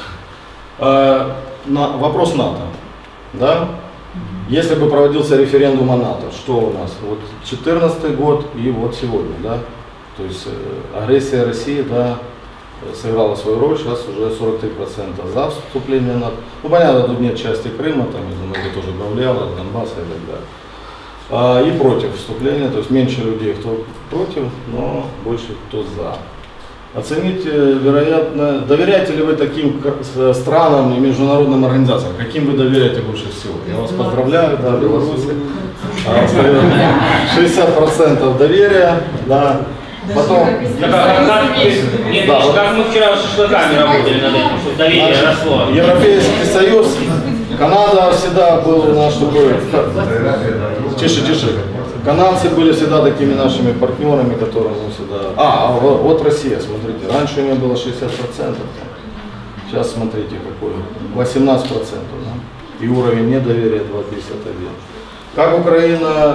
момент. Вопрос НАТО. Да? Если бы проводился референдум о НАТО, что у нас? Вот 2014 год и вот сегодня, да? То есть агрессия России, да, сыграла свою роль, сейчас уже 43% за вступление в НАТО. Ну понятно, тут нет части Крыма, там это тоже добавляло, Донбасса и так далее. И против вступления, то есть меньше людей, кто против, но больше кто за. оцените, вероятно, доверяете ли вы таким странам и международным организациям? Каким вы доверяете больше всего? Я вас поздравляю, да, Беларусь. 60% доверия, да. Потом, Как мы вчера с шашлыками работали над этим, чтобы доверие росло. Европейский Союз, Канада всегда был наш такой, тише. Канадцы были всегда такими нашими партнерами, которые мы всегда... Вот Россия, смотрите, раньше у нее было 60%, сейчас смотрите какой, 18%, да? И уровень недоверия 2,51. Как Украина,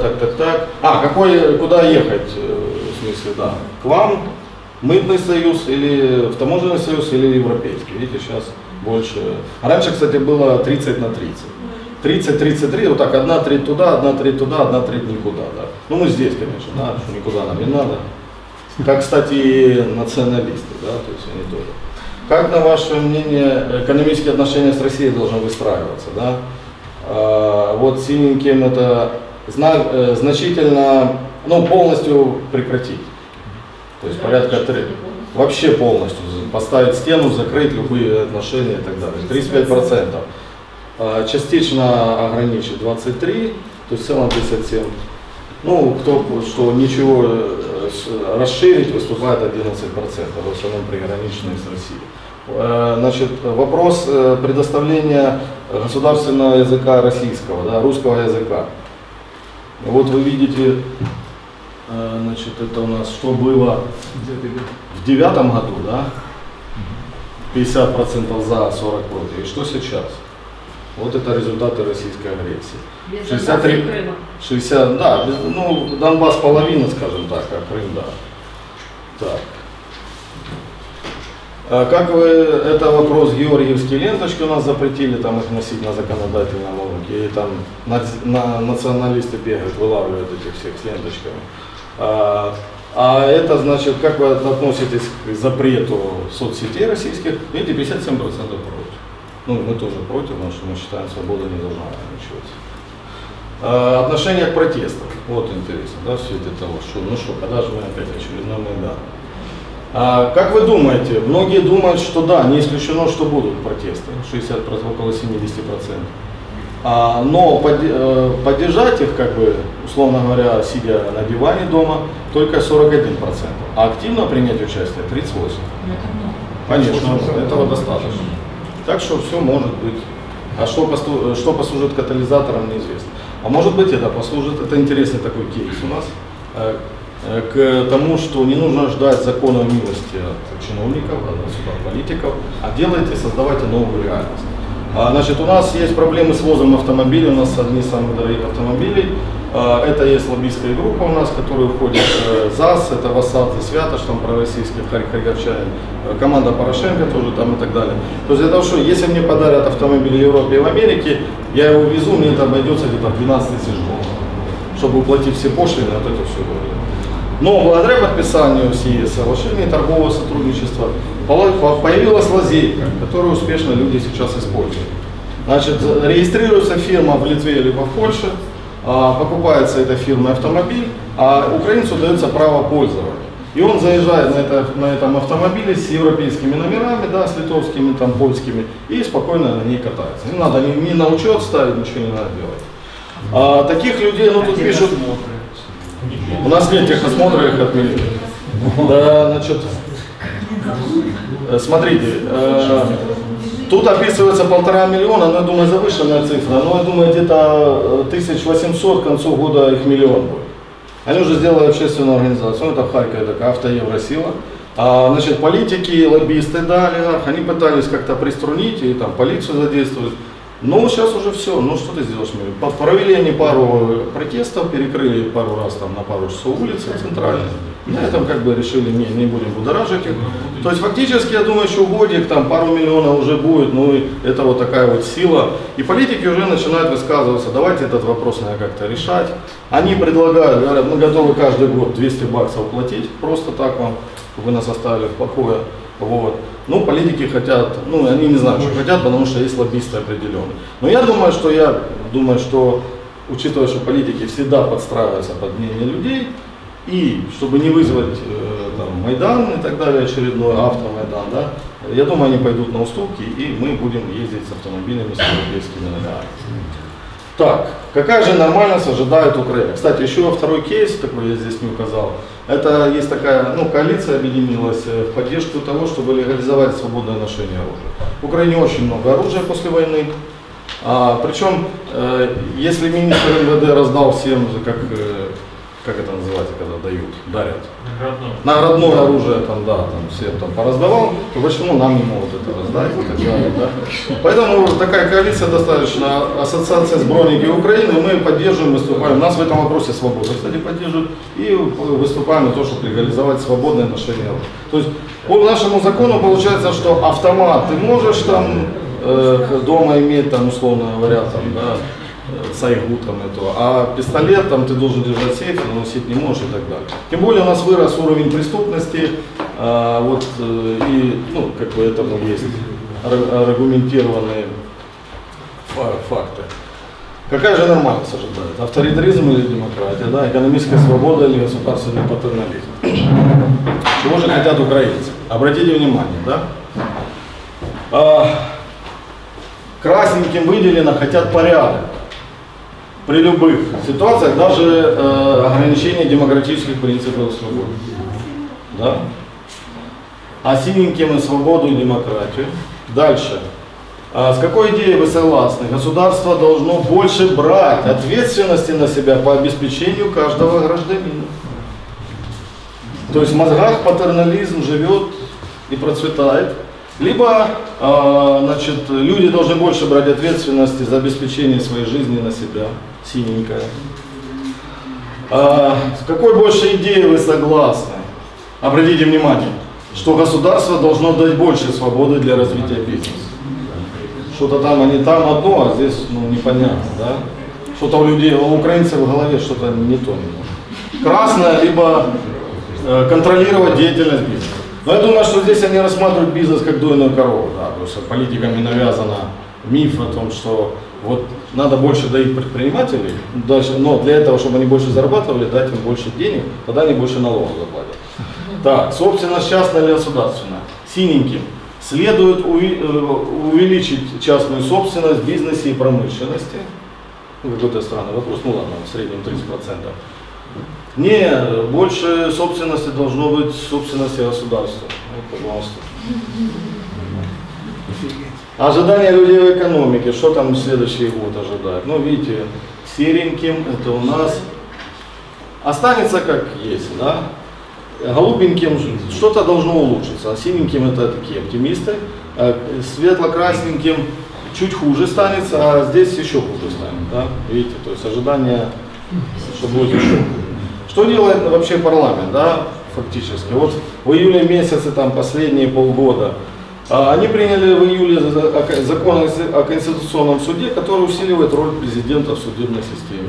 куда ехать, в смысле, да, к вам, мытный союз, или в таможенный союз, или европейский, видите, сейчас больше. Раньше, кстати, было 30 на 30. 30-33, вот так, одна треть туда, одна треть туда, одна треть никуда, да. Ну мы здесь, конечно, да, что никуда нам не надо. Как, кстати, и националисты, да, то есть они тоже. Как, на ваше мнение, экономические отношения с Россией должны выстраиваться, да? Вот синеньким это значительно, полностью прекратить. То есть порядка 3. Вообще полностью поставить стену, закрыть любые отношения и так далее. 35%. Частично ограничить 23, то есть в целом 57. Кто что ничего расширить, выступает 11%, в основном приграничные с Россией. Значит, вопрос предоставления государственного языка российского, да, русского языка. Вот вы видите, значит, это у нас что было в 2009 году, да? 50% за, 40 против. И что сейчас? Вот это результаты российской агрессии. 63, 60, да, Донбасс половина, скажем так, а Крым, да. Так. Как вы, это вопрос Георгиевские ленточки у нас запретили, там их носить на законодательном уровне, и там националисты бегают, вылавливают этих всех с ленточками. Это значит, как вы относитесь к запрету соцсетей российских? Видите, 57% против. Мы тоже против, потому что мы считаем, свобода не должна ограничиваться. Отношение к протестам. Вот интересно, да, в свете того, что, когда же мы опять очередной Майдан. Как вы думаете, многие думают, что да, не исключено, что будут протесты, 60%, около 70%. Но поддержать их, условно говоря, сидя на диване дома, только 41%. А активно принять участие 38%. Конечно, этого достаточно. Так что все может быть. А что послужит катализатором, неизвестно. А может быть это послужит, это интересный такой кейс у нас, к тому, что не нужно ждать закона милости от чиновников, от политиков, а делайте, создавайте новую реальность. Значит, у нас есть проблемы с ввозом автомобилей, у нас одни из самых дорогих автомобилей. Это есть лоббистская группа у нас, которая входит ЗАС, это ВАСАД, Святош, там пророссийский, Харьковчанин, команда Порошенко тоже там и так далее. То есть для того, что если мне подарят автомобиль в Европе и в Америке, я его везу, мне это обойдется где-то 12 тысяч долларов, чтобы уплатить все пошлины, вот это все. Но благодаря подписанию сии соглашений торгового сотрудничества появилась лазейка, которую успешно люди сейчас используют. Значит, регистрируется фирма в Литве либо в Польше, покупается этой фирмой автомобиль, а украинцу дается право пользования. И он заезжает на этом автомобиле с европейскими номерами, да, с литовскими, там, польскими, и спокойно на ней катается. Не надо ни на учет ставить, ничего не надо делать. Таких людей, тут пишут, у нас нет техосмотра, их отменили. Да, значит, смотрите, тут описывается 1,5 миллиона, но я думаю, завышенная цифра, но я думаю, где-то 1800 к концу года их миллион будет. Они уже сделали общественную организацию, это в Харькове, такая Автоевросила. Значит, политики, лоббисты, да, олигархи, они пытались как-то приструнить и там полицию задействовать. Но сейчас уже все, что ты сделаешь? Провели они пару протестов, перекрыли пару раз там на пару часов улицы центральные. На этом решили, не будем будоражить их. То есть фактически, я думаю, еще годик, там пару миллионов уже будет, и это вот такая вот сила. И политики уже начинают высказываться, давайте этот вопрос надо как-то решать. Они предлагают, говорят, мы готовы каждый год 200 баксов платить, просто так вам, чтобы вы нас оставили в покое. Вот. Политики хотят, они не знают, что хотят, потому что есть лоббисты определенные. Но я думаю, что учитывая, что политики всегда подстраиваются под мнение людей, и чтобы не вызвать там Майдан и так далее, очередной автомайдан, да, я думаю, они пойдут на уступки, и мы будем ездить с автомобилями с европейскими номерами. Так, какая же нормальность ожидает Украина? Кстати, еще второй кейс, такой я здесь не указал, это есть такая, ну, коалиция объединилась в поддержку того, чтобы легализовать свободное ношение оружия. В Украине очень много оружия после войны, причем, если министр МВД раздал всем, как это называется, когда дают, дарят, наградное оружие, там, да, там, всем там пораздавал, то почему нам не могут это раздать и так далее, да? Поэтому такая коалиция достаточно, Ассоциация Сборники Украины, мы поддерживаем, выступаем, нас в этом вопросе свобода, кстати, поддерживают, и выступаем на то, чтобы легализовать свободное ношение оружия. То есть по нашему закону получается, что автомат ты можешь там дома иметь, там, условно говоря, там, да, сайгу там этого, а пистолет там ты должен держать в сейфе, но носить не можешь и так далее. Тем более у нас вырос уровень преступности, и, ну, как бы этому есть аргументированные факты. Какая же нормальность ожидает? Авторитаризм или демократия, да? Экономическая свобода или государственный патернализм? Чего же хотят украинцы? Обратите внимание, да? Красненьким выделено, хотят порядок. При любых ситуациях, даже ограничение демократических принципов и свобод. Да? А синеньким и свободу, и демократию. Дальше. С какой идеей вы согласны? Государство должно больше брать ответственности на себя по обеспечению каждого гражданина. То есть в мозгах патернализм живет и процветает. Либо, значит, люди должны больше брать ответственности за обеспечение своей жизни на себя, синенькая. С какой больше идеей вы согласны? Обратите внимание, что государство должно дать больше свободы для развития бизнеса. Что-то там, они там одно, а здесь, ну, непонятно, да? Что-то у людей, у украинцев в голове что-то не то. Красное, либо контролировать деятельность бизнеса. Но я думаю, что здесь они рассматривают бизнес как дойную корову, да, потому что политиками навязано миф о том, что вот надо больше доить предпринимателей, дальше, но для этого, чтобы они больше зарабатывали, дать им больше денег, тогда они больше налогов заплатят. Так, собственность частная или государственная? Синеньким. Следует увеличить частную собственность в бизнесе и промышленности. Ну, какой-то странный вопрос, ну ладно, в среднем 30%. Не, больше собственности должно быть собственности государства. Вот, пожалуйста. Ожидания людей в экономике. Что там в следующий год ожидают? Ну, видите, сереньким это у нас останется как есть, да? Голубеньким что-то должно улучшиться, а синеньким это такие оптимисты, светло-красненьким чуть хуже станет, а здесь еще хуже станет, да? Видите, то есть ожидание, что будет еще хуже. Что делает вообще парламент, да, фактически? Вот в июле месяце, там, последние полгода, они приняли в июле закон о Конституционном суде, который усиливает роль президента в судебной системе,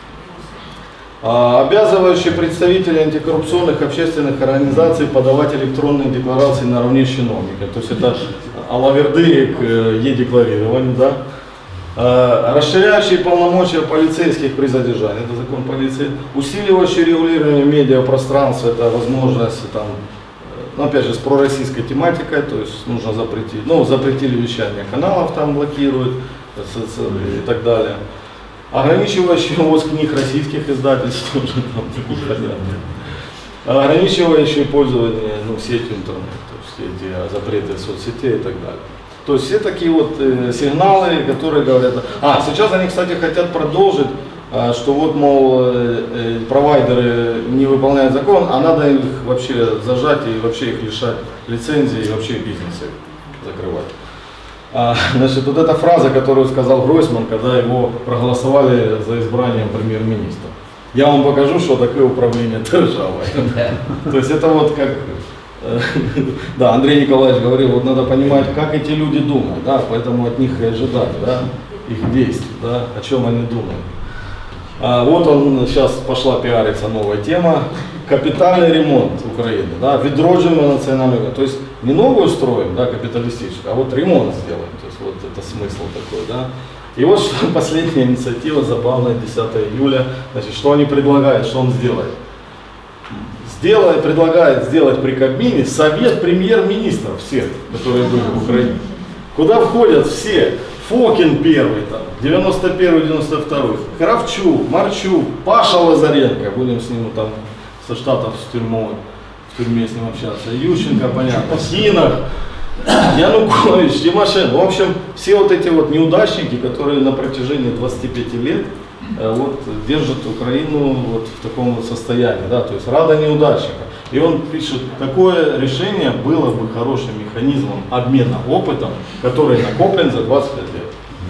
обязывающий представителей антикоррупционных общественных организаций подавать электронные декларации наравне с чиновниками. То есть это алаверды к е-декларированию, да? Расширяющие полномочия полицейских при задержании, это закон полиции, усиливающий регулирование медиапространства, это возможность, там, ну, опять же, с пророссийской тематикой, то есть нужно запретить, ну, запретили вещание каналов, там блокируют и так далее. Ограничивающий ввоз книг российских издательств, тоже там непонятно. Ограничивающий пользование, ну, сетью интернет, то есть эти запреты соцсетей и так далее. То есть все такие вот сигналы, которые говорят. Сейчас они, кстати, хотят продолжить, что вот, мол, провайдеры не выполняют закон, а надо их вообще зажать и вообще их лишать лицензии и вообще бизнесы закрывать. Значит, вот эта фраза, которую сказал Гройсман, когда его проголосовали за избранием премьер-министра. Я вам покажу, что такое управление державой. То есть это вот как... Да, Андрей Николаевич говорил, вот надо понимать, как эти люди думают, да, поэтому от них и ожидать, да, их действий, да, о чем они думают. Вот он, сейчас пошла пиариться новая тема, капитальный ремонт Украины, да, відродження национального, то есть не новую строим, да, капиталистическую, а вот ремонт сделаем, то есть вот это смысл такой, да. И вот что последняя инициатива, забавная, 10 июля, значит, что они предлагают, что он сделает. предлагает сделать при Кабмине совет премьер-министров всех, которые были в Украине. Куда входят все. Фокин первый, там, 91-92, Кравчук, Марчук, Паша Лазаренко, будем с ним там со Штатов в тюрьме с ним общаться, Ющенко, понятно, Синах, Янукович, Тимошенко. В общем, все вот эти вот неудачники, которые на протяжении 25 лет вот, держат Украину вот в таком вот состоянии, да, то есть Рада неудачника. И он пишет, такое решение было бы хорошим механизмом обмена опытом, который накоплен за 25 лет.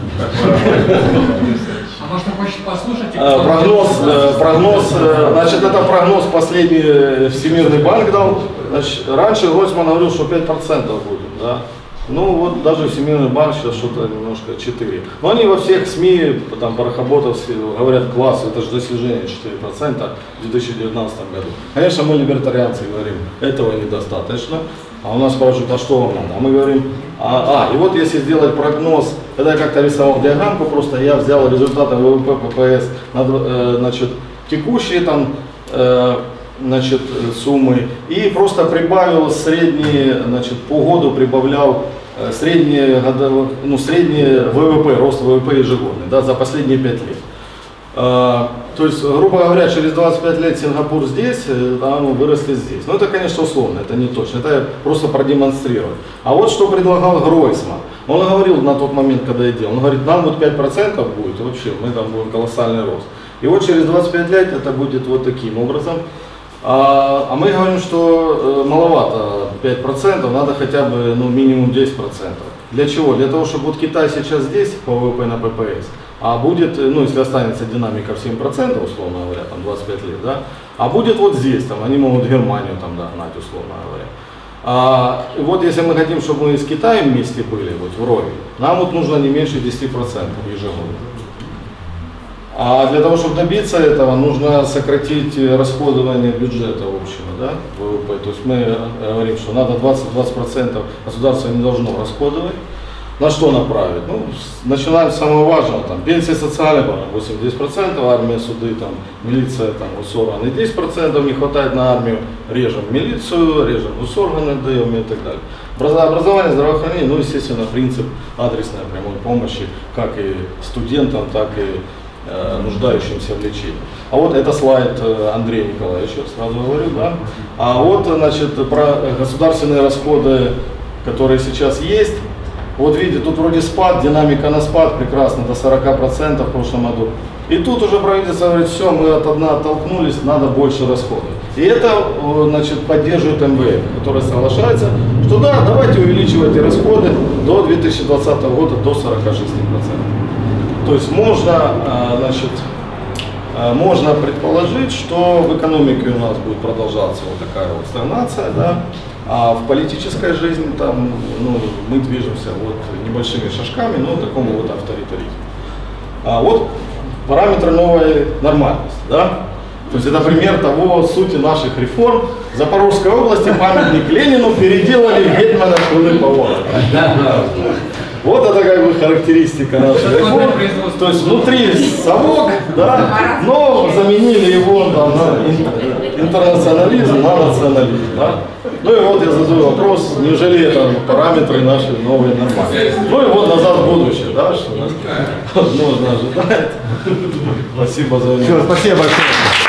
А может, вы хотите послушать? Прогноз, значит, это прогноз последний Всемирный банк дал. Значит, раньше Гройсман говорил, что 5% будет, да. Ну вот даже Всемирный банк сейчас что-то немножко 4%. Но они во всех СМИ, там парохоботов говорят, класс, это же достижение 4% в 2019 году. Конечно, мы либертарианцы говорим, этого недостаточно. А у нас спрашивают, а что вам надо? А мы говорим, и вот если сделать прогноз, когда я как-то рисовал диаграммку, просто я взял результаты ВВП ППС, значит, текущие там, значит, суммы и просто прибавил средние, значит, по году прибавлял средние годовые, ну, средние ВВП, рост ВВП ежегодный, да, за последние 5 лет. То есть, грубо говоря, через 25 лет Сингапур здесь, а мы выросли здесь. Но это, конечно, условно, это не точно, это я просто продемонстрировать. А вот что предлагал Гройсман. Он говорил на тот момент, когда я делал, он говорит, нам вот 5% будет, и вообще мы там будем колоссальный рост. И вот через 25 лет это будет вот таким образом. А мы говорим, что маловато 5%, надо хотя бы ну, минимум 10%. Для чего? Для того, чтобы вот Китай сейчас здесь по ВВП на ППС, а будет, ну если останется динамика в 7%, условно говоря, там 25 лет, да, а будет вот здесь, там, они могут Германию там догнать, условно говоря. И вот если мы хотим, чтобы мы с Китаем вместе были, вот вровень, нам вот нужно не меньше 10% ежегодно. А для того, чтобы добиться этого, нужно сократить расходование бюджета общего, да, ВВП. То есть мы говорим, что надо 20% государство не должно расходовать. На что направить? Ну, начинаем с самого важного, там, пенсии социальные, 80%, армия, суды, там, милиция, там, госорганы, 10% не хватает на армию, режем милицию, режем госорганы, даем и так далее. Образование, здравоохранение, ну, естественно, принцип адресной прямой помощи, как и студентам, так и нуждающимся в лечении. А вот это слайд Андрея Николаевича, сразу говорю, да. А вот, значит, про государственные расходы, которые сейчас есть. Вот видите, тут вроде спад, динамика на спад, прекрасно, до 40% в прошлом году. И тут уже правительство говорит, все, мы от дна оттолкнулись, надо больше расходов. И это, значит, поддерживает МВФ, который соглашается, что да, давайте увеличивайте расходы до 2020 года до 46%. То есть можно, значит, можно предположить, что в экономике у нас будет продолжаться вот такая вот стагнация, да, а в политической жизни там, ну, мы движемся вот небольшими шажками, но такому вот авторитаризму. А вот параметры новой нормальности, да. То есть это пример того сути наших реформ. В Запорожской области памятник Ленину переделали в гетьмана Шулыпова. Вот это как бы характеристика нашей реформы. То есть внутри совок, да, но заменили его там, на интернационализм, на национализм. Да. Ну и вот я задаю вопрос, неужели это параметры нашей новой нормальности? Ну и вот назад в будущее, да, что нас возможно ожидает. Спасибо за внимание. Спасибо большое.